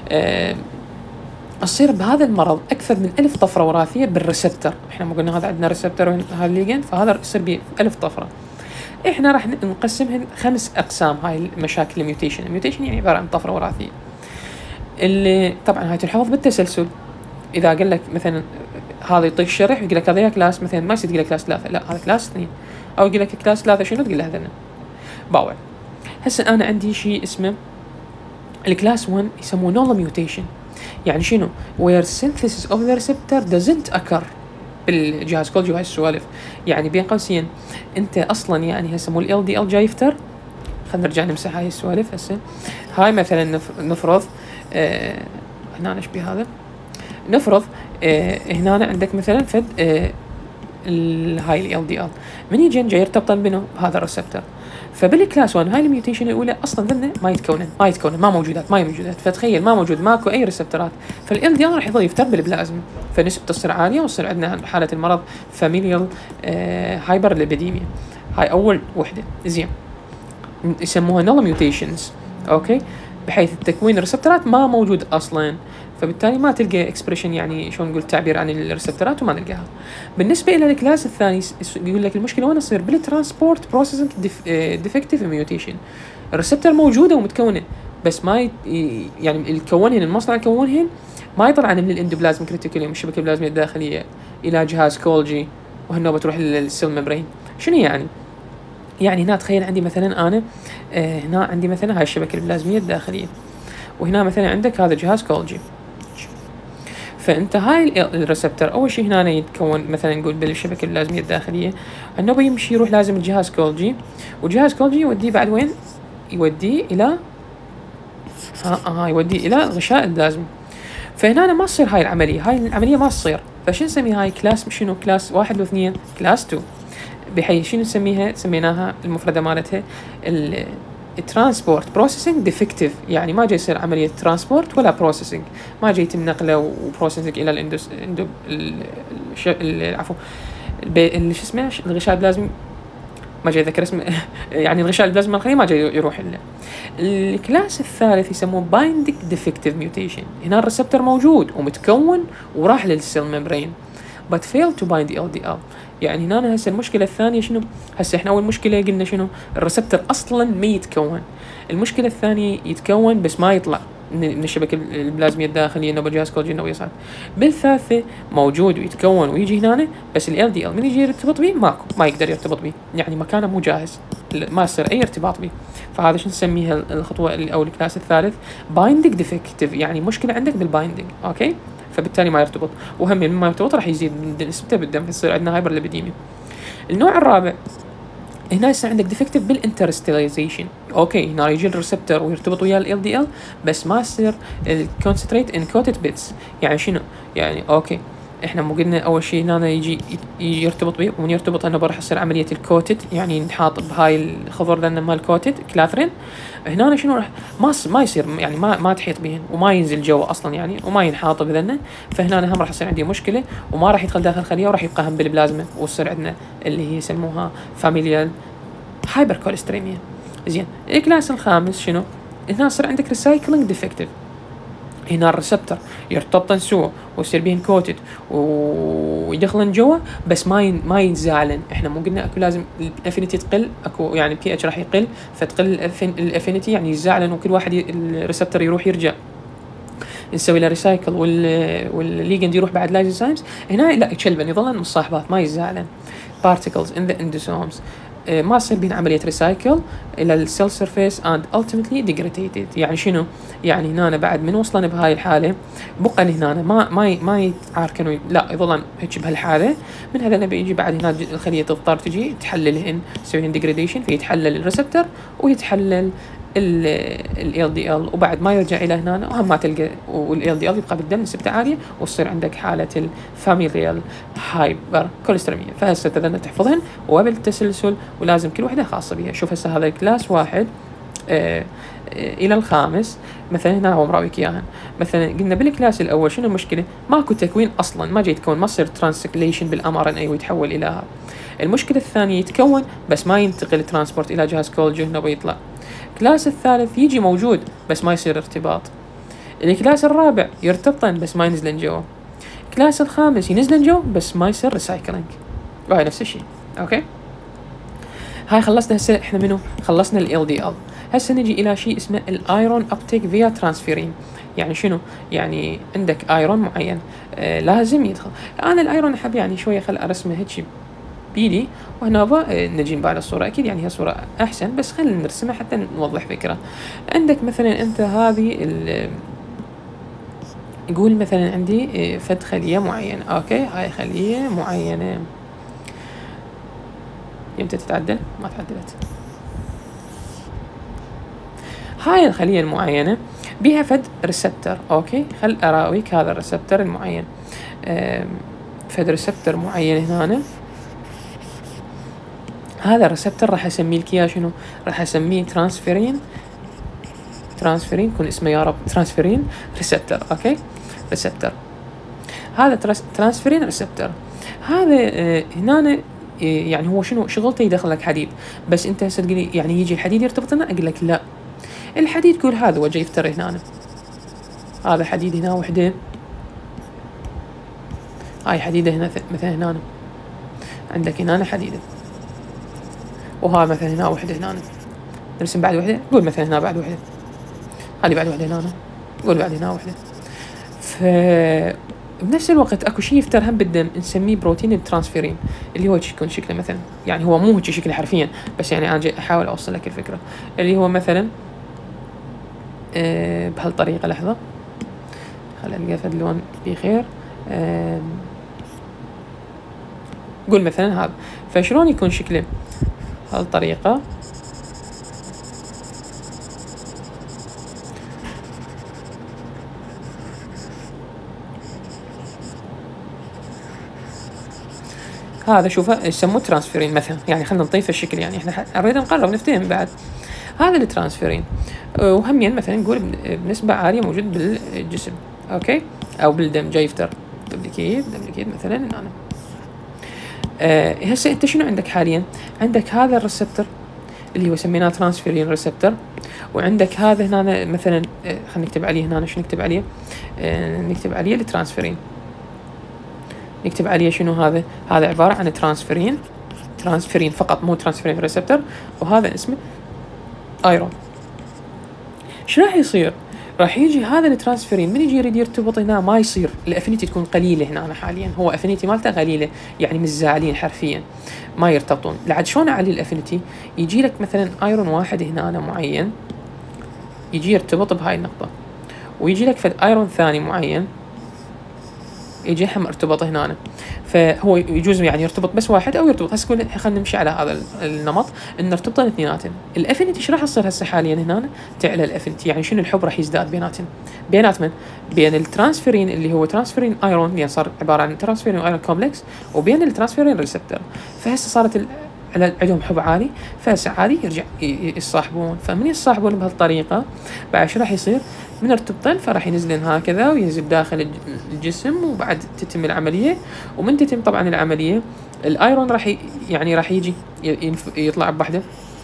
S1: تصير بهذا المرض اكثر من 1000 طفره وراثيه بالريسبتر. احنا ما قلنا هذا عندنا ريسبتر وهذا الليجند، فهذا يصير ب 1000 طفره. احنا راح نقسمهن 5 اقسام. هاي المشاكل الميوتيشن يعني عباره عن طفره وراثيه، اللي طبعا هاي تنحفظ بالتسلسل. اذا قال لك مثلا هذا يعطيك الشرح ويقول لك هذا كلاس مثلا، ما يصير تقول لك كلاس 3، لا هذا كلاس 2، او يقول لك كلاس 3 شنو تقول له هذا باول. هسه انا عندي شيء اسمه الكلاس 1 يسموه نول ميوتيشن. يعني شنو؟ where synthesis of the receptor doesn't occur بالجهاز كولجي وهاي السوالف. يعني بين قوسين انت اصلا يعني هسه مو ال دي ال جاي يفتر. خلينا نرجع نمسح هاي السوالف. هسه هاي مثلا نفرض هنا نشبه هذا، نفرض هنا عندك مثلا فد هاي ال دي ال من يجي جاي يرتبطن بنو هذا الريسبتر. فبالكلاس 1 هاي الميوتيشن الاولى اصلا ذنه ما يتكونن ما موجودات. فتخيل ما موجود، ماكو اي ريسبترات، فال دي ال راح يظل يفتر بالبلازما، فنسبته تصير عاليه، ويصير عندنا حاله المرض فاميليال هايبر ليبيديميا. هاي اول وحده. زين يسموها نول ميوتيشنز، اوكي، بحيث تكوين الريسبترات ما موجود اصلا، فبالتالي ما تلقى اكسبريشن يعني شلون نقول تعبير عن الريسبترات وما نلقاها. بالنسبه الى الكلاس الثاني يقول لك المشكله وين تصير؟ بالترانسبورت بروسيسنج ديفكتيف ميوتيشن. الريسبتر موجوده ومتكونه، بس ما يعني الكونهن المصنع كونهن ما يطلع عن من الاندوبلازم كريتيكوليوم الشبكه البلازميه الداخليه الى جهاز كولجي، وهالنوبه تروح للسيل ممبرين. شنو يعني هنا تخيل عندي مثلا انا هنا عندي مثلا هاي الشبكه البلازميه الداخليه، وهنا مثلا عندك هذا جهاز كولجي. فانت هاي الريسبتر اول شيء هنا يتكون مثلا نقول بالشبكه البلازميه الداخليه، النوبه يمشي يروح لازم الجهاز كولجي، وجهاز كولجي يوديه بعد وين؟ يوديه الى يوديه الى الغشاء البلازمي. فهنا ما تصير هاي العمليه ما تصير. فشو نسمي هاي كلاس؟ شنو كلاس 1 و2 كلاس 2، بحيث شنو نسميها؟ سميناها المفردة مالتها الترانسبورت بروسيسنج ديفكتيف. يعني ما جاي يصير عملية ترانسبورت ولا بروسيسنج، ما جاي يتم نقله وبروسيسنج الى عفوا شو اسمه الغشاء البلازمي، ما جاي اذكر اسمه يعني الغشاء البلازمي الخلية ما جاي يروح له. الكلاس الثالث يسموه بايندينج ديفكتيف ميوتيشن. هنا الريسبتر موجود ومتكون وراح للسيل ممبرين but failed to bind LDL. يعني هنا هسه المشكله الثانيه شنو؟ هسه احنا اول مشكله قلنا شنو؟ الريسبتر اصلا ما يتكون. المشكله الثانيه يتكون بس ما يطلع من الشبكه البلازميه الداخليه انه بجهاز كولجي انه يصعد. بالثالثه موجود ويتكون ويجي هنا، بس ال LDL من يجي يرتبط به ماكو، ما يقدر يرتبط به، يعني مكانه مو جاهز، ما يصير اي ارتباط به. فهذا شو نسميها الخطوه او الكلاس الثالث؟ بايندينج ديفكتيف. يعني مشكله عندك بالبايندينج، اوكي، فبالتالي ما يرتبط، وهم لما يرتبط راح يزيد من نسبته بالدم، فيصير عندنا هايبر ليبيديميا. النوع الرابع هنا يصير عندك ديفكتيف بالانترستيلايزيشن. اوكي، هنا يجي الريسبتر ويرتبط ويا ال دي ال، بس ما يصير الكونسنتريت ان كوتد بيتس. يعني شنو؟ يعني اوكي احنا مو قلنا اول شيء هنا يجي يرتبط به، ومن يرتبط انه راح يصير عمليه الكوتد، يعني نحاط بهاي الخضر لنا مال الكوتد كلاثرين. هنا شنو راح ما يصير، يعني ما تحيط بهن وما ينزل جوا اصلا يعني، وما ينحاط بذنه. فهنا هم راح يصير عندي مشكله، وما راح يدخل داخل الخليه، وراح يبقى هم بالبلازما، ويصير عندنا اللي هي يسموها فاميليال هايبر كوليستريميا. زين الكلاس الخامس شنو؟ هنا يصير عندك ريسايكلينج ديفكتيف. هنا الريسبتر يرتبطن سوا ويصير بين كوتد ويدخلن جوا، بس ما ينزعلن. احنا مو قلنا اكو لازم الافينيتي تقل، اكو يعني البي اتش راح يقل، فتقل الافينيتي يعني يزعلن، وكل واحد الريسبتر يروح يرجع نسوي له ريسايكل، والليجند يروح بعد لايزوزايمز. هنا لا يتشلبن، يظلن مصاحبات ما يزعلن. particles in the endosomes ما تصير بين عمليه ريسايكل الى السيل سيرفيس اند ultimately ديجريديتد. يعني شنو؟ يعني هنا بعد من وصلنا بهاي الحاله بقى هنا ما يتعاركن، لا يظلن هيك بهالحاله. من هذا نبي يجي بعد هنا الخليه تضطر تجي تحللهن، تسويهن ديجريديشن، فيتحلل الريسبتور ويتحلل ال LDL، وبعد ما يرجع الى هنا وهم ما تلقى، وال LDL يبقى بالدم نسبته عاليه، وتصير عندك حاله الفاميليال هايبر كوليستروليميا. فهسه تقدر تحفظهن وبالتسلسل، ولازم كل وحده خاصه بها. شوف هسه هذا كلاس 1 الى الخامس مثلا، هنا هو مراويك اياها. مثلا قلنا بالكلاس الاول شنو المشكله؟ ماكو تكوين اصلا، ما جاي يتكون، ما يصير ترانسليشن بالام RNA ويتحول الى هذا. المشكله الثانيه يتكون بس ما ينتقل ترانسبورت الى جهاز كولجي هنا ويطلع. الكلاس الثالث يجي موجود بس ما يصير ارتباط. الكلاس الرابع يرتبطن بس ما ينزلن جوا. الكلاس الخامس ينزلن جوا بس ما يصير ريسايكلينج، وهي نفس الشيء. اوكي، هاي خلصنا. هسه احنا منو خلصنا ال LDL. هسه نجي الى شيء اسمه الايرون ابتيك فيا ترانسفيرين. يعني شنو؟ يعني عندك ايرون معين لازم يدخل. انا الايرون احب يعني شويه خل ارسمه هيك بيدي، وهنا نجي نبالي الصوره. اكيد يعني هي صوره احسن، بس خلينا نرسمها حتى نوضح فكره. عندك مثلا انت هذه يقول مثلا عندي فد خليه معينه. اوكي، هاي خليه معينه يمتى تتعدل؟ ما تعدلت. هاي الخلية المعينة بيها فد ريسبتر. اوكي، خل اراويك هذا الريسبتر المعين. فد ريسبتر معين هنا. هذا الريسبتر راح اسميه لك اياه شنو؟ راح اسميه ترانسفيرين يكون اسمه يا رب ترانسفيرين ريسبتر. اوكي، ريسبتر. هذا ترانسفيرين ريسبتر. هذا هنا يعني هو شنو شغلته؟ يدخل لك حديد. بس انت هسه تقولي يعني يجي الحديد يرتبط هنا؟ اقول لك لا، الحديد يقول هذا وجه يفتر هنا. هذا حديد هنا وحده، هاي حديده هنا مثلا هنا عندك هنا حديده، وها مثلا هنا وحده هنا. نرسم بعد وحده، قول مثلا هنا بعد وحده، هذه بعد وحده هنا، قول بعد هنا وحده. بنفس الوقت اكو شيء يفتر هم بالدم نسميه بروتين الترانسفيرين، اللي هو يكون شكله مثلا، يعني هو مو هيك شكله حرفيا، بس يعني انا جاي احاول اوصل لك الفكره. اللي هو مثلا بهالطريقه. لحظه خل القى فد لون بخير. قول مثلا هذا، فشلون يكون شكله بهالطريقه؟ هذا شوفه يسموه ترانسفيرين مثلا، يعني خلينا نضيف الشكل، يعني احنا نريد نقرب نفتهم بعد. هذا الترانسفيرين وهمين مثلا نقول بنسبة عالية موجود بالجسم. اوكي، او بالدم جاي يفتر دبليكيت مثلا هنا. هسه انت شنو عندك حاليا؟ عندك هذا الريسبتر اللي هو سميناه ترانسفيرين ريسبتر، وعندك هذا هنا مثلا خلينا نكتب عليه هنا. شنو نكتب عليه؟ نكتب عليه الترانسفيرين. نكتب عليه شنو هذا؟ هذا عبارة عن ترانسفيرين فقط، مو ترانسفيرين ريسبتر. وهذا اسمه ايرون. شو راح يصير؟ راح يجي هذا الترانسفيرين من يجي يريد يرتبط هنا ما يصير، الافينيتي تكون قليله هنا حاليا، هو افينيتي مالته قليله، يعني مش زعلين حرفيا ما يرتبطون. لعد شلون اعلي الافينيتي؟ يجي لك مثلا ايرون واحد هنا معين يجي يرتبط بهاي النقطه، ويجي لك فد ايرون ثاني معين يجي هم ارتبط هنا. فهو يجوز يعني يرتبط بس واحد او يرتبط. هسه خلينا نمشي على هذا النمط ان نرتبطن اثنيناتهم. الافينيتي ايش راح تصير هسه حاليا هنا؟ تعلى الافينيتي، يعني شنو الحب راح يزداد بيناتهم. بينات من؟ بين الترانسفيرين اللي هو ترانسفيرين ايرون، يعني صار عباره عن ترانسفيرين ايرون كومبلكس، وبين الترانسفيرين ريسبتور. فهسه صارت عندهم حب عالي، فهسه عادي يرجع يصاحبون. فمن يصاحبون بهالطريقه بعد شو راح يصير؟ من ارتبطن فراح ينزلن هكذا وينزل داخل الجسم، وبعد تتم العمليه. ومن تتم طبعا العمليه الايرون راح يعني راح يجي يطلع بوحده،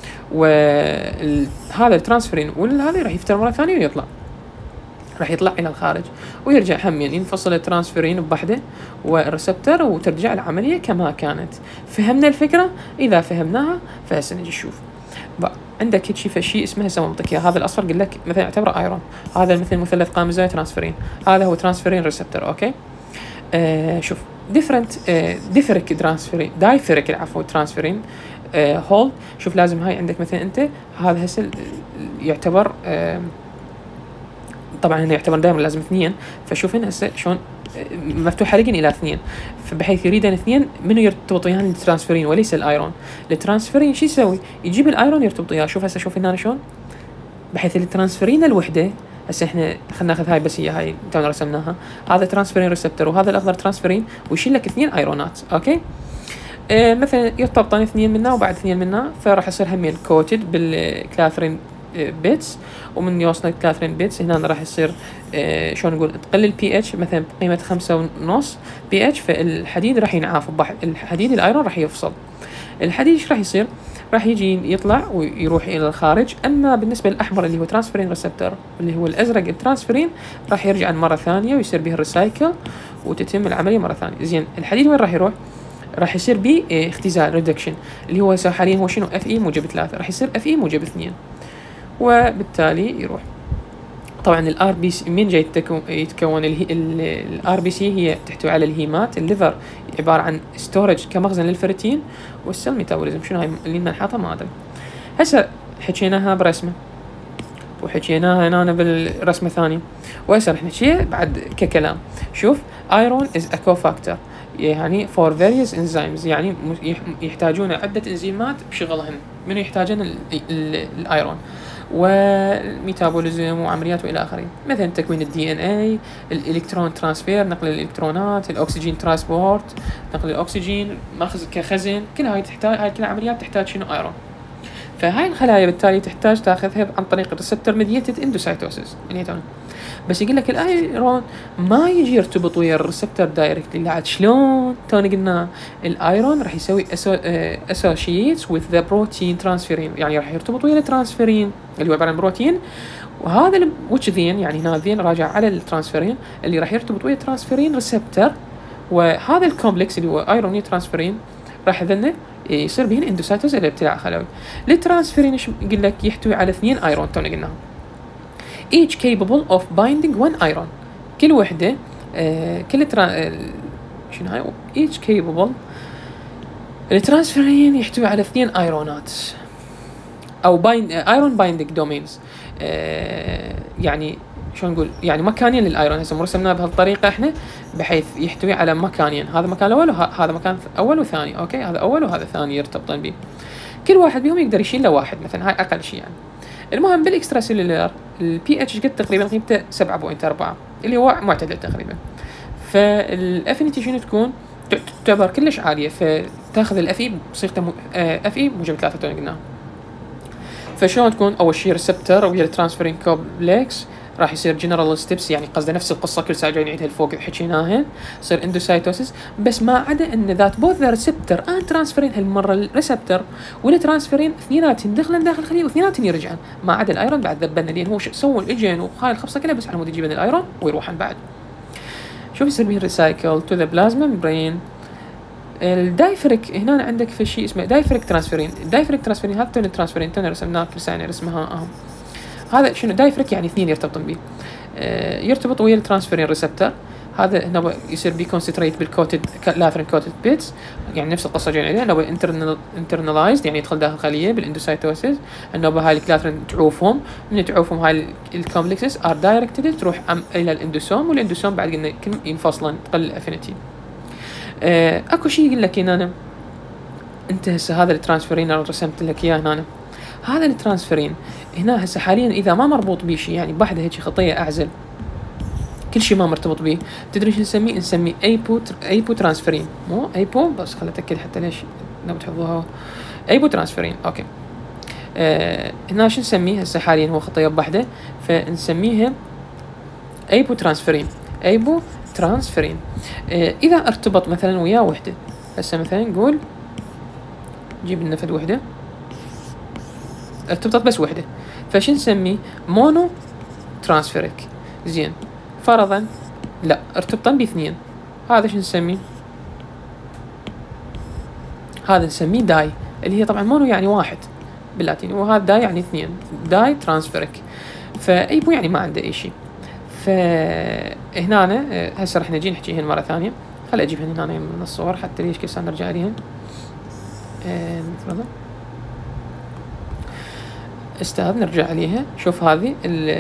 S1: وهذا الترانسفيرين وهذا راح يفتر مره ثانيه ويطلع، راح يطلع الى الخارج ويرجع هم يعني ينفصل الترانسفيرين بوحده والريسبتر، وترجع العمليه كما كانت. فهمنا الفكره؟ اذا فهمناها فهسه نجي نشوف بقى. عندك هيك شيء اسمه هسه منطقي. هذا الاصفر قل لك مثلا اعتبره ايرون، هذا مثل مثلث قائم الزاويه ترانسفيرين، هذا هو ترانسفيرين ريسبتر. اوكي، شوف ديفرنت دايفيريك ترانسفيرين هولد. شوف لازم هاي عندك مثلا انت هذا هسه يعتبر طبعا هنا يعتبر دائما لازم 2. فشوف هنا هسه شلون مفتوح حريقا الى 2، فبحيث يريد ان 2 منو يرتبط وياهن الترانسفيرين وليس الايرون. الترانسفيرين شو يسوي؟ يجيب الايرون يرتبط وياه. شوف هسه شوف هنا شلون، بحيث الترانسفيرين الوحده هسه احنا خلينا ناخذ هاي بس هي تونا رسمناها، هذا ترانسفيرين ريسبتور وهذا الاخضر ترانسفيرين، ويشيل لك 2 ايرونات. اوكي مثلا يرتبطون 2 منا وبعد 2 منا، فراح يصير همين كوتد بالكلاثرين بيتس، ومن يوصل الكلاثرين بيتس هنا راح يصير شلون نقول تقل البي اتش مثلا بقيمه 5.5 بي اتش، فالحديد راح ينعاف، الحديد الايرون راح يفصل. الحديد ايش راح يصير؟ راح يجي يطلع ويروح الى الخارج. اما بالنسبه للاحمر اللي هو ترانسفيرين ريسبتور، اللي هو الازرق الترانسفيرين، راح يرجع مره ثانيه ويصير به الريسايكل وتتم العمليه مره ثانيه. زين الحديد وين راح يروح؟ راح يصير به اختزال ريدكشن، اللي هو حاليا هو شنو؟ اف اي موجب 3، راح يصير اف اي موجب 2، وبالتالي يروح. طبعا الار بي سي من جاي يتكون الار بي سي هي تحتوي على الهيمات. الليفر عباره عن ستورج كمخزن للفيرتين، والسيل ميتابوليزم شنو هاي اللي نحطها ما ادري. هسه حكيناها برسمه وحكيناها هنا بالرسمه ثانيه، وهسه رح نحكيها بعد ككلام. شوف ايرون از ا كوفاكتور يعني فور فيريوس انزيمز، يعني يحتاجون عده انزيمات بشغلهن. منو يحتاجون؟ الايرون والميتابوليزم وعمليات والى اخره، مثلا تكوين الدي ان اي، الالكترون ترانسفير نقل الالكترونات، الاكسجين ترانسبورت نقل الاكسجين، ماخذ كخزن، كل هاي تحتاج، هاي كل عمليات تحتاج شنو؟ ايرون. فهاي الخلايا بالتالي تحتاج تاخذها عن طريق الريسبتور ميديتد اندوسايتوسيس اللي هي بس يقول لك الايرون ما يجي يرتبط ويا الريسبتور دايركتلي. لا شلون؟ توني قلنا الايرون راح يسوي associates with the protein transferrin، يعني راح يرتبط ويا الترانسفيرين اللي هو عباره عن بروتين، وهذا which then يعني هنا then راجع على الترانسفيرين اللي راح يرتبط ويا الترانسفيرين ريسبتور، وهذا الكومبلكس اللي هو ايرون ترانسفيرين راح يظن يصير به الاندوسايتوز الابتلاع خلوي. الترانسفيرين يقول لك يحتوي على 2 ايرون توني قلنا، each capable of binding one iron. كل وحده كل شنو هاي each capable. الترانسفيرين يحتوي على 2 ايرونات او ايرون بايندينج دومينز، يعني شلون نقول يعني مكانين للايرون. هسه رسمناه بهالطريقه احنا بحيث يحتوي على مكانين، هذا مكان الاول وهذا مكان اول وثاني. اوكي هذا اول وهذا ثاني يرتبطون به، كل واحد بهم يقدر يشيل له واحد مثلا، هاي اقل شيء يعني. المهم بالاكسترا سيلولر البي اتش قد تقريبا قيمته 7.4 اللي هو معتدل تقريبا، فالافينيتي شنو تكون؟ تعتبر كلش عاليه، فتاخذ الاف اي بصيغته اف اي موجب 3 توني قلنا. فشلون تكون؟ اول شيء ريسبتور ويا الترانسفيرين كومبلكس راح يصير جنرال ستيبس، يعني قصده نفس القصه كل ساعه جاي نعيدها الفوق حكيناها، يصير اندوسايتوسيس، بس ما عدا ان ذات بوث ذا ريسبتور اند ترانسفيرين. هالمره الريسبتور والترانسفيرين اثنيناتهم دخلن داخل الخليه واثنيناتهم يرجعن، ما عدا الايرون بعد ذبنا، لان هو سووا الاجين وهاي الخبصه كلها بس على مود يجيبن الايرون ويروحن بعد. شوف يصير به الريسايكل تو ذا بلازما ممبرين. الدايفريك هنا عندك في شيء اسمه دايفريك ترانسفيرين. الدايفريك ترانسفيرين هذا تون الترانسفيرين تون رسمناه كل سنه رسمها هذا شنو دايفريك؟ يعني 2 يرتبطون به، يرتبط ويا الترانسفيرين ريسبتور. هذا هنا يصير بي كونسنتريت بالكوتد لاثرين كوتد بيتس، يعني نفس القصه جايين عليها. هنا انترنالايزد يعني يدخل داخل الخليه بالاندوسايتوسيس. هنا هاي الكلاثرين تعوفهم، من تعوفهم هاي الكومبلكسز ار دايركتد تروح الى الاندوسوم، والاندوسوم بعد قلنا ينفصلن تقل الافينيتي. اكو شيء يقول لك هنا انت هسه هذا الترانسفيرين اللي رسمت لك اياه هنا، هذا الترانسفيرين هنا هسه حاليا اذا ما مربوط به شيء، يعني بحده هيك خطيه اعزل كل شيء ما مرتبط به، تدري شو نسميه؟ نسميه ايبو ترانسفيرين، مو ايبو بس خليني اتاكد حتى ليش لو تحفظوها ايبو ترانسفيرين. اوكي هنا شو نسميه هسه حاليا؟ هو خطيه بحده فنسميها ايبو ترانسفيرين. ايبو ترانسفيرين اذا ارتبط مثلا وياه وحده، هسه مثلا نقول جيب لنا فد وحده ارتبطت بس وحده، فشو نسميه؟ مونو ترانسفيريك. زين فرضا لا ارتبطن باثنين، هذا شو نسميه؟ هذا نسميه داي، اللي هي طبعا مونو يعني واحد باللاتيني، وهذا داي يعني 2، داي ترانسفيريك. فايبو يعني ما عنده اي شيء. فهنا هسه راح نجي نحكيهن مره ثانيه، خل اجيبهن هنا من الصور حتى ليش كل سنه نرجع ليهن. استاذ نرجع عليها. شوف هذه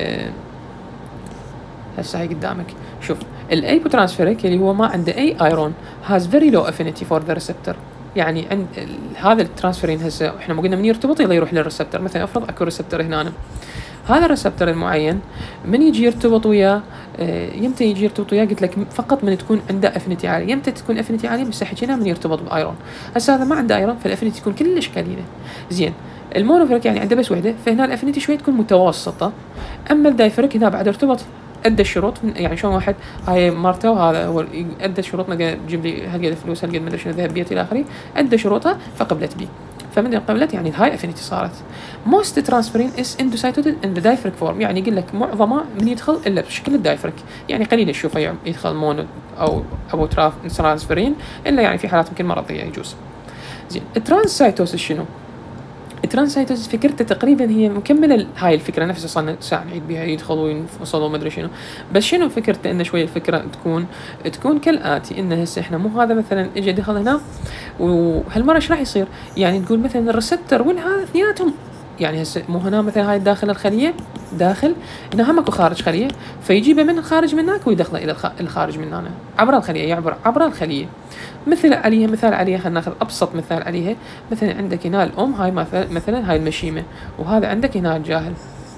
S1: هسه هاي قدامك. شوف الايبوترانسفيريك اللي هو ما عنده اي ايرون has very low affinity for the receptor. يعني عند هذا الترانسفيرين هسه احنا ما قلنا من يرتبط يلا يروح للريسبتر. مثلا افرض اكو ريسبتر هنا، هذا الريسبتر المعين من يجي يرتبط وياه يمتى يجي يرتبط وياه؟ قلت لك فقط من تكون عنده افنتي عاليه. يمتى تكون افنتي عاليه؟ بس حكينا من يرتبط بايرون. هسه هذا ما عنده ايرون فالافنتي تكون كلش قليله. زين المونوفيريك يعني عنده بس وحده، فهنا الافنتي شوي تكون متوسطه. اما الدايفريك هنا بعد ارتبط ادى الشروط، يعني شلون واحد هاي مرته وهذا هو ادى الشروط، جيب لي هالقد فلوس هالقد مدري شنو ذهب بيت الى اخره، ادى شروطها فقبلت بي. فمن قبلت يعني الهاي افينيتي صارت. موست ترانسفيرين از اندوسايتوتد ان ذا دايفريك فورم، يعني يقول لك معظمه من يدخل الا بشكل الدايفريك، يعني قليل تشوفه يدخل مونو او ترانسفيرين الا يعني في حالات يمكن مرضيه يجوز. زين الترانسايتوسيس شنو؟ الترانسايتوسيس فكرته تقريبا هي مكمله هاي الفكره نفسها، صار ساعه نعيد بها يدخلوا وينفصلوا ما ادري شنو، بس شنو فكرته؟ انه شويه الفكره تكون كالاتي، انه هسه احنا مو هذا مثلا اجى دخل هنا وهالمره ايش راح يصير؟ يعني تقول مثلا الريسبتر والهذا اثنيناتهم، يعني هسه مو هنا مثلا هاي داخل الخليه داخل هنا هم اكو خارج خليه، فيجيبه من الخارج من هناك ويدخله الى الخارج من هنا عبر الخليه، يعبر عبر الخليه. مثال عليها خلينا ناخذ ابسط مثال عليها. مثلا عندك هنا الام هاي مثلا هاي المشيمه، وهذا عندك هنا الجاهل،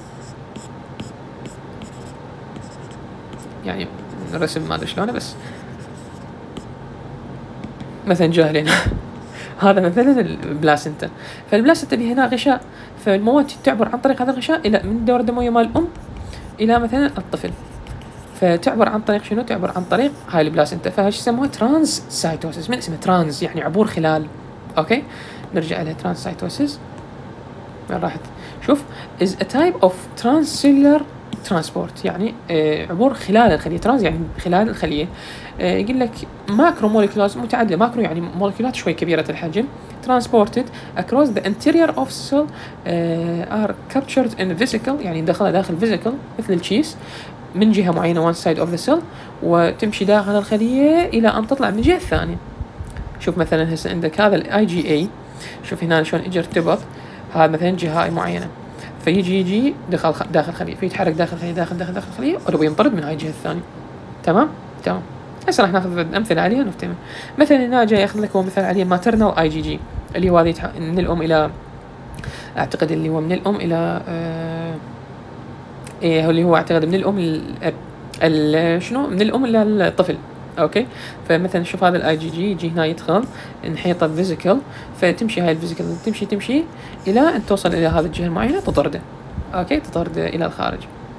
S1: يعني الرسم ما ادري شلونه بس مثلا جاهلين هذا مثلا البلاسنتا، فالبلاسنتا اللي هنا غشاء، فالمواد تعبر عن طريق هذا الغشاء الى من الدوره الدمويه مال الام الى مثلا الطفل، فتعبر عن طريق شنو؟ تعبر عن طريق هاي البلاسنتا، فهاش يسموها ترانس سايتوسيس، من اسمه ترانس يعني عبور خلال. اوكي نرجع لها ترانس سايتوسيس وين راحت؟ شوف is a type of transcellular transport، يعني عبور خلال الخليه. ترانس يعني خلال الخليه. يقول لك ماكرو موليكولات متعدده، ماكرو يعني موليكولات شوي كبيره الحجم، transported across the interior of cell are captured in vesicle، يعني دخلها داخل vesicle مثل الكيس من جهه معينه one side of the cell، وتمشي داخل الخليه الى ان تطلع من الجهه الثانيه. شوف مثلا هسه عندك هذا الاي جي اي، شوف هنا شلون اجى ارتبط، هذا مثلا جهه معينه، فيجي داخل الخليه، فيتحرك داخل الخليه داخل الخليه وينطرد من هاي الجهه الثانيه. تمام. هسه راح ناخذ امثله عليها نفتهم. مثلا هنا جاي ياخذ لك هو مثال عليه ماترنال اي جي جي، اللي هو هذه من الام الى، اعتقد اللي هو من الام الى ايه اللي هو اعتقد من الام للاب، شنو من الام الى الطفل. اوكي فمثلا شوف هذا الاي جي جي يجي هنا يدخل نحيطه بفيزيكال، فتمشي هاي الفيزيكال تمشي الى ان توصل الى هذه الجهه المعينه تطرده. اوكي تطرده الى الخارج.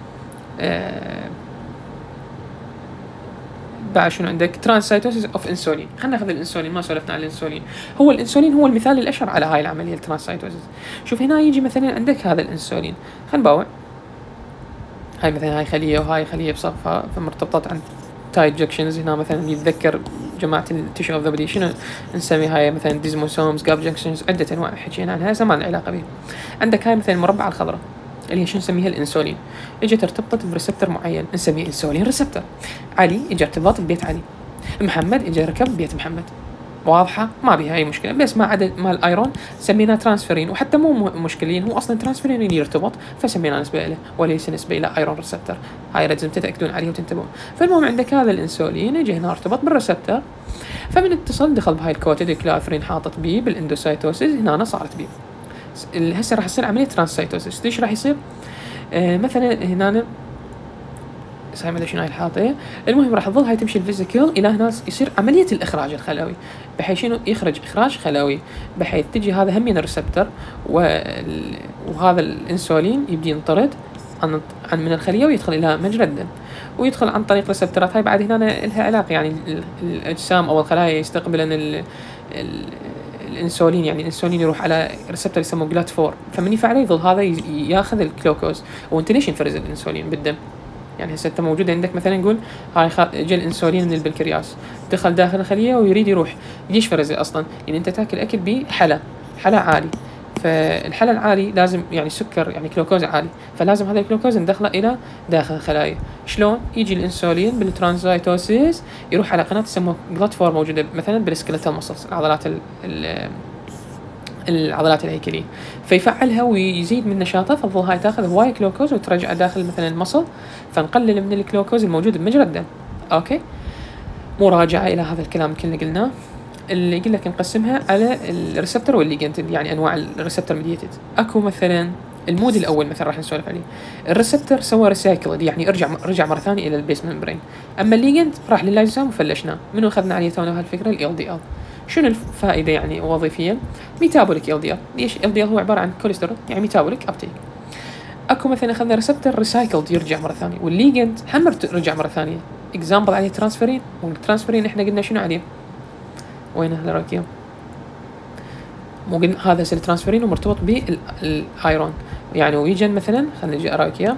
S1: بعد شنو عندك؟ ترانسايتوسيس اوف انسولين. خلينا ناخذ الانسولين، ما سولفنا عن الانسولين. هو الانسولين هو المثال الاشهر على هاي العمليه الترانسايتوسيس. شوف هنا يجي مثلا عندك هذا الانسولين، خلينا نباوع هاي مثلا هاي خليه وهاي خليه بصفها فمرتبطات عن تايت جكشنز. هنا مثلا يتذكر جماعه التيشو اوف ذا بودي شنو نسمي هاي مثلا ديزموسومز، جاب جكشنز، عده انواع حكينا عنها هسه ما لنا علاقه بها. عندك هاي مثلا المربعه الخضراء اللي هي شنو نسميها؟ الانسولين. اجت ارتبطت بريسبتر معين نسميه انسولين ريسبتر. علي اجى ارتباط ببيت علي، محمد اجى ركب ببيت محمد. واضحه ما بها اي مشكله، بس ما عدد مال الايرون سميناه ترانسفيرين، وحتى مو مشكلين، هو اصلا ترانسفيرين يرتبط فسميناه نسبه له وليس نسبه الى ايرون ريسبتر. هاي لازم تتاكدون عليه وتنتبهون. فالمهم عندك هذا الانسولين اجى هنا ارتبط بالريسبتر، فمن اتصل دخل بهاي الكوتد الكلاثرين حاطط بي بالاندوسايتوسيس، هنا صارت بي. هسه راح تصير عمليه ترانسايتوسيس. ليش راح يصير؟ مثلا هنا هاي ما شنو هاي الحاطه. المهم راح تظل هاي تمشي الفيزيكال الى هنا يصير عمليه الاخراج الخلوي، بحيث شنو يخرج اخراج خلوي، بحيث تجي هذا هم من الريسبتر وهذا الانسولين يبدي ينطرد عن من الخليه ويدخل الى مجرى الدم، ويدخل عن طريق ريسبترات. هاي بعد هنا لها علاقه، يعني الاجسام او الخلايا يستقبلن الانسولين، يعني الانسولين يروح على ريسبتر يسموه جلات4، فمن يفعله يظل هذا ياخذ الجلوكوز. وانت ليش ينفرز الانسولين بالدم؟ يعني هسه انت موجود عندك مثلا نقول هاي جا الانسولين من البنكرياس دخل داخل الخليه ويريد يروح، ليش فرزه اصلا؟ يعني انت تاكل اكل بحلا عالي، فالحلا العالي لازم يعني سكر يعني جلوكوز عالي، فلازم هذا الجلوكوز ندخله الى داخل الخلايا. شلون؟ يجي الانسولين بالترانسايتوسيس يروح على قناه تسموها جلات4 موجوده مثلا بالسكلتال مسلز، العضلات العضلات الهيكليه، فيفعلها ويزيد من نشاطها، فتظل هاي تاخذ هواي جلوكوز وترجع داخل مثلا المصل، فنقلل من الجلوكوز الموجود بمجرى الدم. اوكي، مراجعه الى هذا الكلام كله قلناه. اللي يقول لك نقسمها على الريسبتور والليجند، يعني انواع الريسبتور ميديتد. اكو مثلا المود الاول مثلا راح نسولف عليه، الريسبتور سوى ريسايكل، يعني رجع مره ثانيه الى البيس ممبرين. اما الليجند راح لللايزوسوم وفلشناه. منو اخذنا عليه تونا هالفكره؟ ال دي ال. شنو الفائده يعني وظيفيا؟ ميتابوليك ال دي ال. ليش ال دي ال؟ هو عباره عن كوليسترول، يعني ميتابوليك ابتيك. اكو مثلا اخذنا ريسبتور ريسايكلد يرجع مره ثانيه، والليجند هم رجع مره ثانيه. اكزامبل عليه ترانسفيرين، والترانسفيرين احنا قلنا شنو عليه؟ وين هالراكية؟ مو قلنا هذا الترانسفيرين ومرتبط بالايرون، يعني ويجن مثلا خلينا نجي اراكيا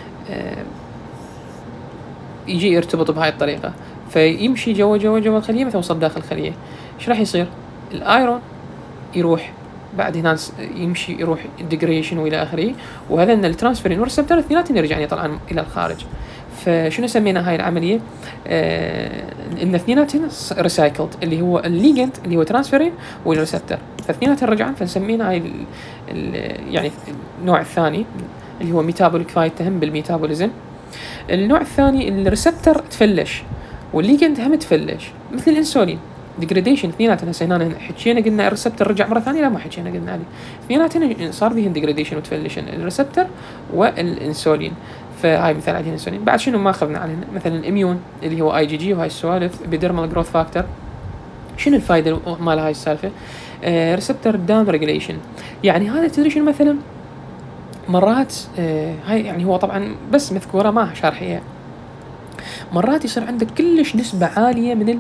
S1: يجي يرتبط بهاي الطريقه، فيمشي جوا الخليه مثلا وصل داخل الخليه. ايش راح يصير؟ الايرون يروح بعد هنا يمشي يروح ديجريشن والى اخره، وهذا ان الترانسفيرين والريسبتور اثنيناتهم يرجعون يطلعون الى الخارج. فشنو سمينا هاي العمليه؟ ان اثنيناتهم ريسايكلد، اللي هو الليجند اللي هو ترانسفيرين والريسبتور، فاثنيناتهم رجعان، فنسمينا هاي يعني النوع الثاني اللي هو ميتابوليك، فايتهم بالميتابوليزم. النوع الثاني الريسبتور تفلش والليجند هم تفلش، مثل الانسولين ديجريديشن. اثنيناتهم هسه هنا حكينا قلنا الريسبتور رجع مره ثانيه، لا ما حكينا قلنا عليه. اثنيناتهم صار بهم ديجريديشن وتفلشن، الريسبتور والانسولين. فهاي مثال عليها الانسولين. بعد شنو ما اخذنا عليها؟ مثلا الاميون اللي هو اي جي جي وهاي السوالف، بديرمال جروث فاكتور. شنو الفائده مال هاي السالفه؟ ريسبتور داون ريجوليشن، يعني هذا تدري شنو مثلا مرات هاي يعني هو طبعا بس مذكوره ما شارحيه. مرات يصير عندك كلش نسبه عاليه من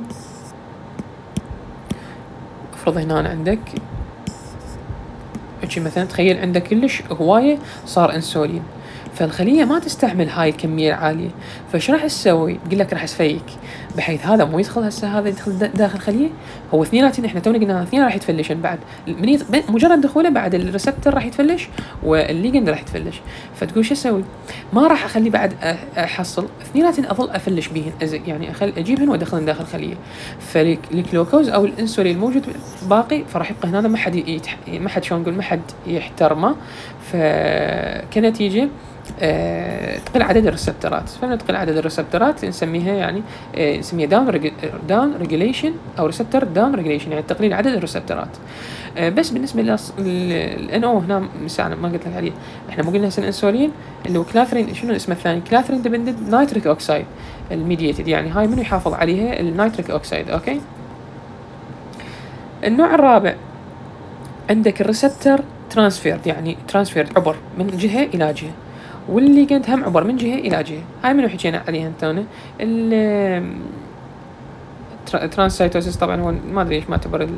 S1: افرض هنا عندك مثلا تخيل عندك كلش هوايه صار انسولين، فالخليه ما تستحمل هاي الكميه العاليه، فايش راح تسوي؟ يقول لك راح اسفيك بحيث هذا مو يدخل هسه، هذا يدخل داخل الخليه. هو اثنيناتهم احنا تونا قلنا اثنين راح يتفلشن بعد مجرد دخوله، بعد الريسبتور راح يتفلش والليجند راح يتفلش. فتقول شو اسوي؟ ما راح اخلي بعد احصل اثنيناتهم، اظل افلش بهن، يعني اجيبهن وادخلن داخل الخليه. فالجلوكوز او الانسولين الموجود باقي، فراح يبقى هنا ما حد شلون نقول ما حد يحترمه. فكنتيجه تقل عدد الريسبتورات، فنتقل عدد الريسبتورات نسميها يعني نسميها داون ريجوليشن او ريسبتور داون ريجوليشن، يعني تقليل عدد الريسبتورات. بس بالنسبه للان او هنا مساعنا ما قلت لك عليه، احنا مو قلنا هسه الانسولين اللي هو كلاثرين، شنو اسمه الثاني؟ كلاثرين ديبندنت نايتريك اوكسايد الميدييتد، يعني هاي منو يحافظ عليها؟ النايتريك اوكسايد. اوكي، النوع الرابع عندك الريسبتور ترانسفيرد، يعني ترانسفيرد عبر من جهه الى جهه، والليجند هم عبر من جهه الى جهه. هاي منو حكينا عليها انتونا؟ الترانسايتوسيس طبعا هو ما ادري ايش ما اعتبر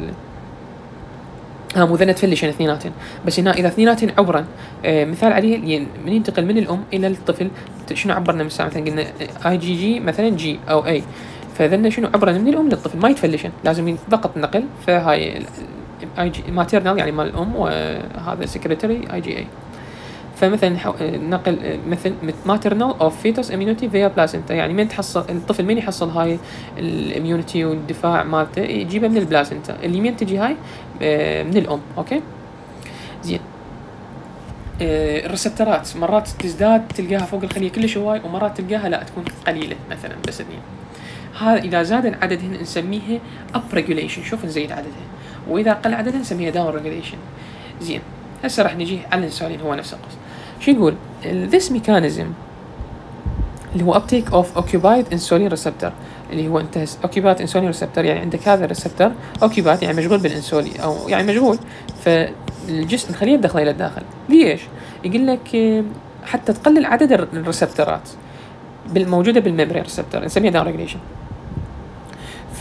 S1: مو ذا تفلشن اثنيناتهم، بس هنا اذا اثنيناتهم عبرا مثال عليه من ينتقل من الام الى الطفل، شنو عبرنا مثلا قلنا اي جي جي مثلا جي او اي، فذلنا شنو عبرا من الام للطفل ما يتفلشن، لازم فقط نقل. فهاي اي جي ماتيرنال يعني مال الام، وهذا سكرتري اي جي اي. فمثلا نقل مثل ماترنال اوف فيتوس اميونيتي فيا بلاسنتا، يعني من تحصل الطفل من يحصل هاي الاميونيتي والدفاع مالته يجيبها من البلاسنتا، اللي من تجي هاي من الام. اوكي زين. الريسبتورات مرات تزداد تلقاها فوق الخليه كلش هواي، ومرات تلقاها لا تكون قليله، مثلا بس اثنين. هذا اذا زاد عددهن نسميها اب ريجوليشن، شوف نزيد عددها، واذا قل عددها نسميها داون ريجوليشن. زين، هسه راح نجي على الانسولين، هو نفس القصه. شو يقول؟ this mechanism اللي هو uptake of occupied insulin receptor، اللي هو انت occupied insulin receptor يعني عندك هذا الريسبتور occupied يعني مشغول بالانسولين، او يعني مشغول، فالجسم الخليه تدخله الى الداخل. ليش؟ يقول لك حتى تقلل عدد الريسبتورات الموجوده بالممبرين ريسبتور، نسميها داون ريجوليشن. ف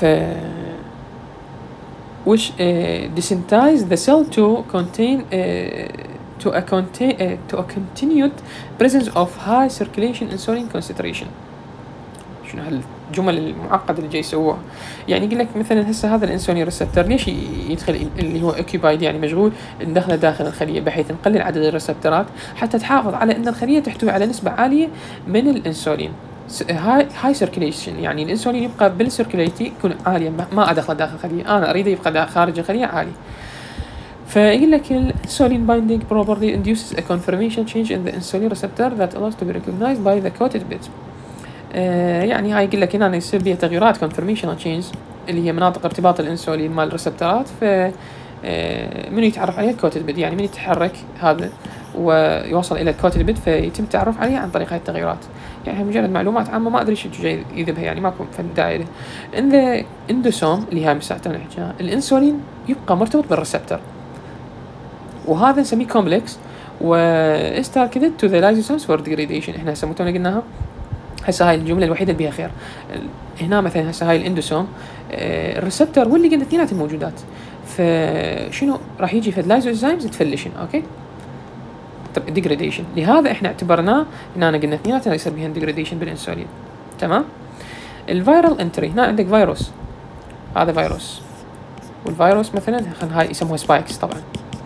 S1: which desensitize the cell to contain to a continued presence of high circulation insulin concentration. شنو هالجمل المعقده اللي جاي يسووها؟ يعني يقول لك مثلا هسه هذا الانسولين ريسبتور ليش يدخل اللي هو occupied يعني مشغول، ندخله داخل الخليه بحيث نقلل عدد الريسبتورات حتى تحافظ على ان الخليه تحتوي على نسبه عاليه من الانسولين. هاي سيركيليشن يعني الانسولين يبقى بالسيركيليتي يكون عاليه، ما ادخله داخل الخليه، انا اريده يبقى خارج الخليه عالي. فيقول لك الانسولين binding property induces a conformation change in the insulin receptor that allows to be recognized by the coated bit. يعني هاي يقول لك هنا يصير بها تغييرات conformational change اللي هي مناطق ارتباط الانسولين مال الريسبترات. ف من يتعرف عليها الكوتد بيد، يعني من يتحرك هذا ويوصل الى الكوتد بيد فيتم التعرف عليها عن طريق هاي التغييرات. يعني مجرد معلومات عامه ما ادري شو جاي يذبها، يعني ماكو فن داعي له. ان ذا اندوسوم اللي هاي مساحه نحكيها، الانسولين يبقى مرتبط بالريسبتر، وهذا نسميه كومبلكس واستاركدد تو ذا لايزوسومز فور ديجريديشن. احنا هسه متى قلناها، هسه هاي الجمله الوحيده اللي بيها خير. هنا مثلا هسه هاي الاندوسوم الريسبتر واللي قلنا اثنيناتهم موجودات، فشنو راح يجي في اللايزوزايمز تفلشن اوكي ديجريديشن. لهذا احنا اعتبرناه هنا قلنا اثنيناتهم يصير بهن ديجريديشن بالانسولين. تمام. الفيرال انتري، هنا عندك فيروس، هذا فيروس، والفيروس مثلا هاي يسموها سبايكس طبعا.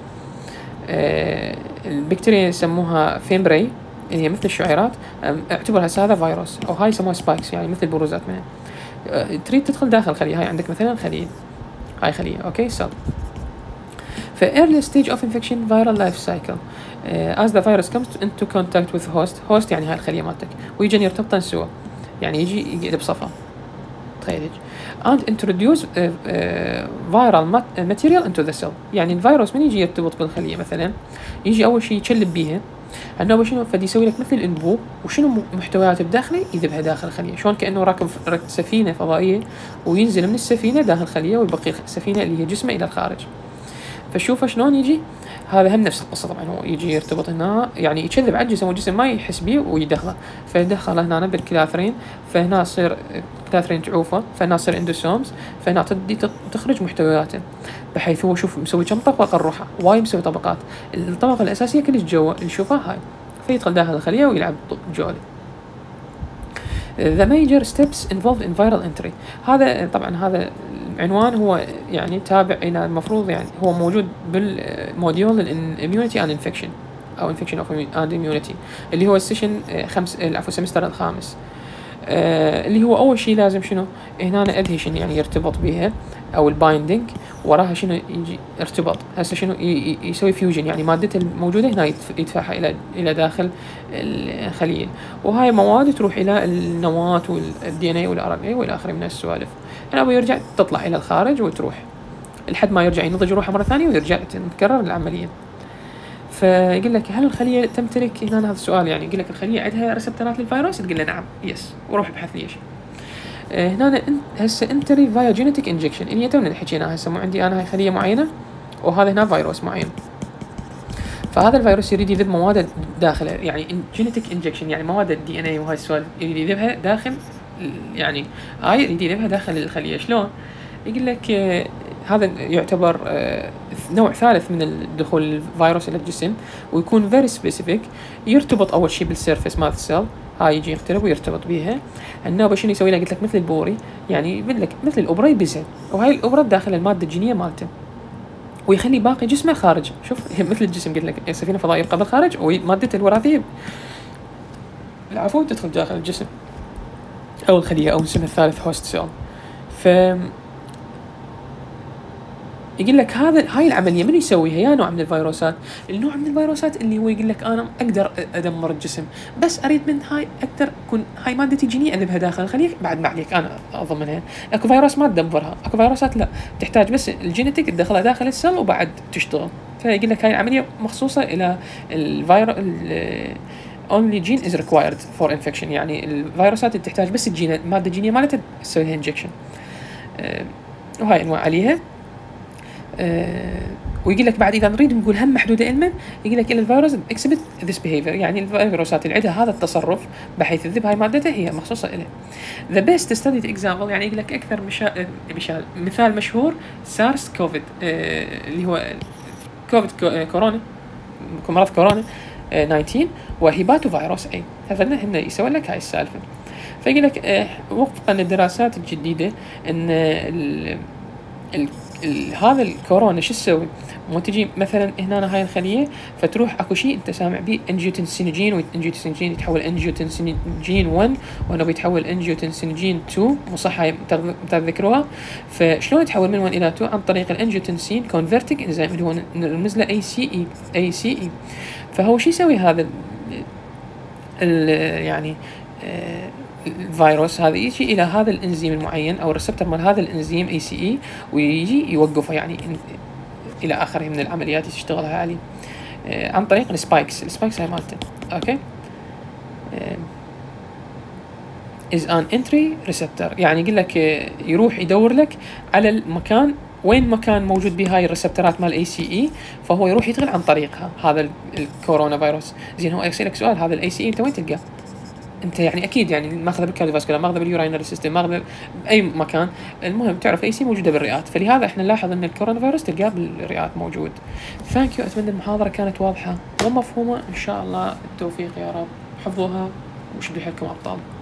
S1: البكتيريا يسموها فيمبري اللي هي مثل الشعيرات، اعتبر هذا فيروس، او هاي يسموها سبايكس يعني مثل البروزات منها. تريد تدخل داخل خليه، هاي عندك مثلا خليه، هاي خليه اوكي سيل. ف early stage of infection viral life cycle as the virus comes into contact with host يعني هاي الخليه مالتك، ويجي يرتبطن سوا، يعني يجي يقلب صفا، تخيل and introduce viral material into the cell. يعني الفيروس من يجي يرتبط بالخليه مثلا يجي اول شيء يشلب بيها انه شنو، فدي يسوي لك مثل الانبوب، وشنو محتويات بداخله يذبها داخل الخليه، شلون كانه راكب سفينه فضائيه وينزل من السفينه داخل الخليه ويبقي السفينه اللي هي جسمه الى الخارج. فشوفه شلون يجي، هذا هم نفس القصه طبعا، هو يجي يرتبط هنا يعني يكذب على الجسم والجسم ما يحس بيه ويدخله، فيدخله هنا بالكلاثرين، فهنا يصير كلاثرين تعوفه، فهنا يصير اندوسومز، فهنا تدي تخرج محتوياته، بحيث هو شوف مسوي كم طبقه الروحه، وايد مسوي طبقات، الطبقه الاساسيه كلش جوا اللي شوفها هاي، فيدخل داخل الخليه ويلعب جولي. The major steps involved in viral entry، هذا طبعا هذا العنوان هو يعني تابع الى المفروض يعني هو موجود بالموديول الاميونيتي اند انفكشن او انفكشن اوف اند اميونيتي اللي هو السيشن السمستر الخامس. اللي هو اول شيء لازم شنو هنا ادهيشن يعني يرتبط بها او البايندينج، وراها شنو يجي ارتباط، هسه شنو يسوي فيوجن يعني مادته الموجوده هنا يدفعها الى داخل الخليه، وهاي مواد تروح الى النواه والدي ان اي والار ان اي والى اخره من السوالف. هنا ويرجع تطلع الى الخارج وتروح لحد ما يرجع ينضج روحه مره ثانيه ويرجع تتكرر العمليه. فيقول لك هل الخليه تمتلك، هنا هذا السؤال يعني يقول لك الخليه عندها ريسبترات للفيروس، تقول له نعم يس، وروح ابحث ليش. هنا هسه انتري فايا جينيتيك انجكشن اللي تونا حكينا هسه، مو عندي انا هاي خليه معينه وهذا هنا فيروس معين، فهذا الفيروس يريد يذب مواد داخله، يعني جينيتيك انجكشن يعني مواد الدي ان اي وهاي السوالف يريد يذبها داخل، يعني هاي يريد يذبها داخل الخليه. شلون؟ يقول لك هذا يعتبر نوع ثالث من الدخول الفيروس الى الجسم، ويكون فيري سبيسيفيك، يرتبط اول شيء بالسيرفيس مال السيل، هاي يجي يخترب ويرتبط بيها. النوبه شنو يسوي لها؟ قلت لك مثل البوري، يعني يبن لك مثل الابره يبزها، وهاي الابره داخل الماده الجينيه مالته، ويخلي باقي جسمه خارج. شوف مثل الجسم قلت لك سفينه فضائيه يبقى بالخارج ومادته الوراثيه العفو تدخل داخل الجسم او الخليه او نسميها الثالث هوست سيل. ف يقول لك هاي العمليه من يسويها؟ يا نوع من الفيروسات، النوع من الفيروسات اللي هو يقول لك انا اقدر ادمر الجسم، بس اريد من هاي اقدر اكون هاي مادتي جينيه اذبها داخل الخليه، بعد ما عليك انا اضمنها. اكو فيروس ما تدمرها، اكو فيروسات لا تحتاج بس الجينيتيك تدخلها داخل السيل وبعد تشتغل. فيقول لك هاي العمليه مخصوصه الى الفيروس only gene is required for infection، يعني الفيروسات اللي تحتاج بس الجين الماده الجينيه مالتها تسوي لها انجكشن. وهاي انواع عليها. ويقول لك بعد اذا نريد نقول هم محدوده علما، يقول لك ان الفيروس اكسبت ذس بيهيفير، يعني الفيروسات اللي عندها هذا التصرف بحيث تذب هاي مادته هي مخصوصه له. ذا بيست ستديد اكزامبل، يعني يقول لك اكثر مثال مشهور سارس كوفيد اللي هو كوفيد كورونا، مرض كورونا 19 وهيباتو فيروس اي، هذا هن يسوي لك هاي السالفه. فيقول لك وفقا للدراسات الجديده ان هذا الكورونا شو تسوي؟ مو تجي مثلا هنا هاي الخليه فتروح اكو شيء انت سامع به انجيوتنسينوجين، والانجيوتنسينوجين يتحول انجيوتنسينوجين 1 وانه بيتحول انجيوتنسينوجين 2، مو صح هاي متذكروها؟ فشلون يتحول من 1 الى 2؟ عن طريق الانجيوتنسين كونفرتنج انزيم اللي هو نرمز له اي سي اي. فهو شو يسوي هذا يعني الفيروس هذا يجي الى هذا الانزيم المعين او الريسبتور مال هذا الانزيم اي سي اي، ويجي يوقفه يعني الى اخره من العمليات اللي تشتغلها عليه عن طريق السبايكس هاي مالته. اوكي is an entry receptor، يعني يقول لك يروح يدور لك على المكان وين مكان موجود به هاي الريسبتورات مال اي سي اي، فهو يروح يدخل عن طريقها هذا الكورونا فيروس. زين هو يسألك سؤال، هذا الاي سي اي انت وين تلقاه؟ انت يعني اكيد يعني ماخذه بالكارديوفاسكولار، ماخذه باليورينري سيستم، ماخذه باي مكان، المهم تعرف اي سي موجوده بالرئات، فلهذا احنا نلاحظ ان الكورونا فيروس تلقاه بالرئات موجود. ثانك يو، اتمنى المحاضره كانت واضحه ومفهومه، ان شاء الله التوفيق يا رب، حفظوها وشدوا حيلكم ابطال.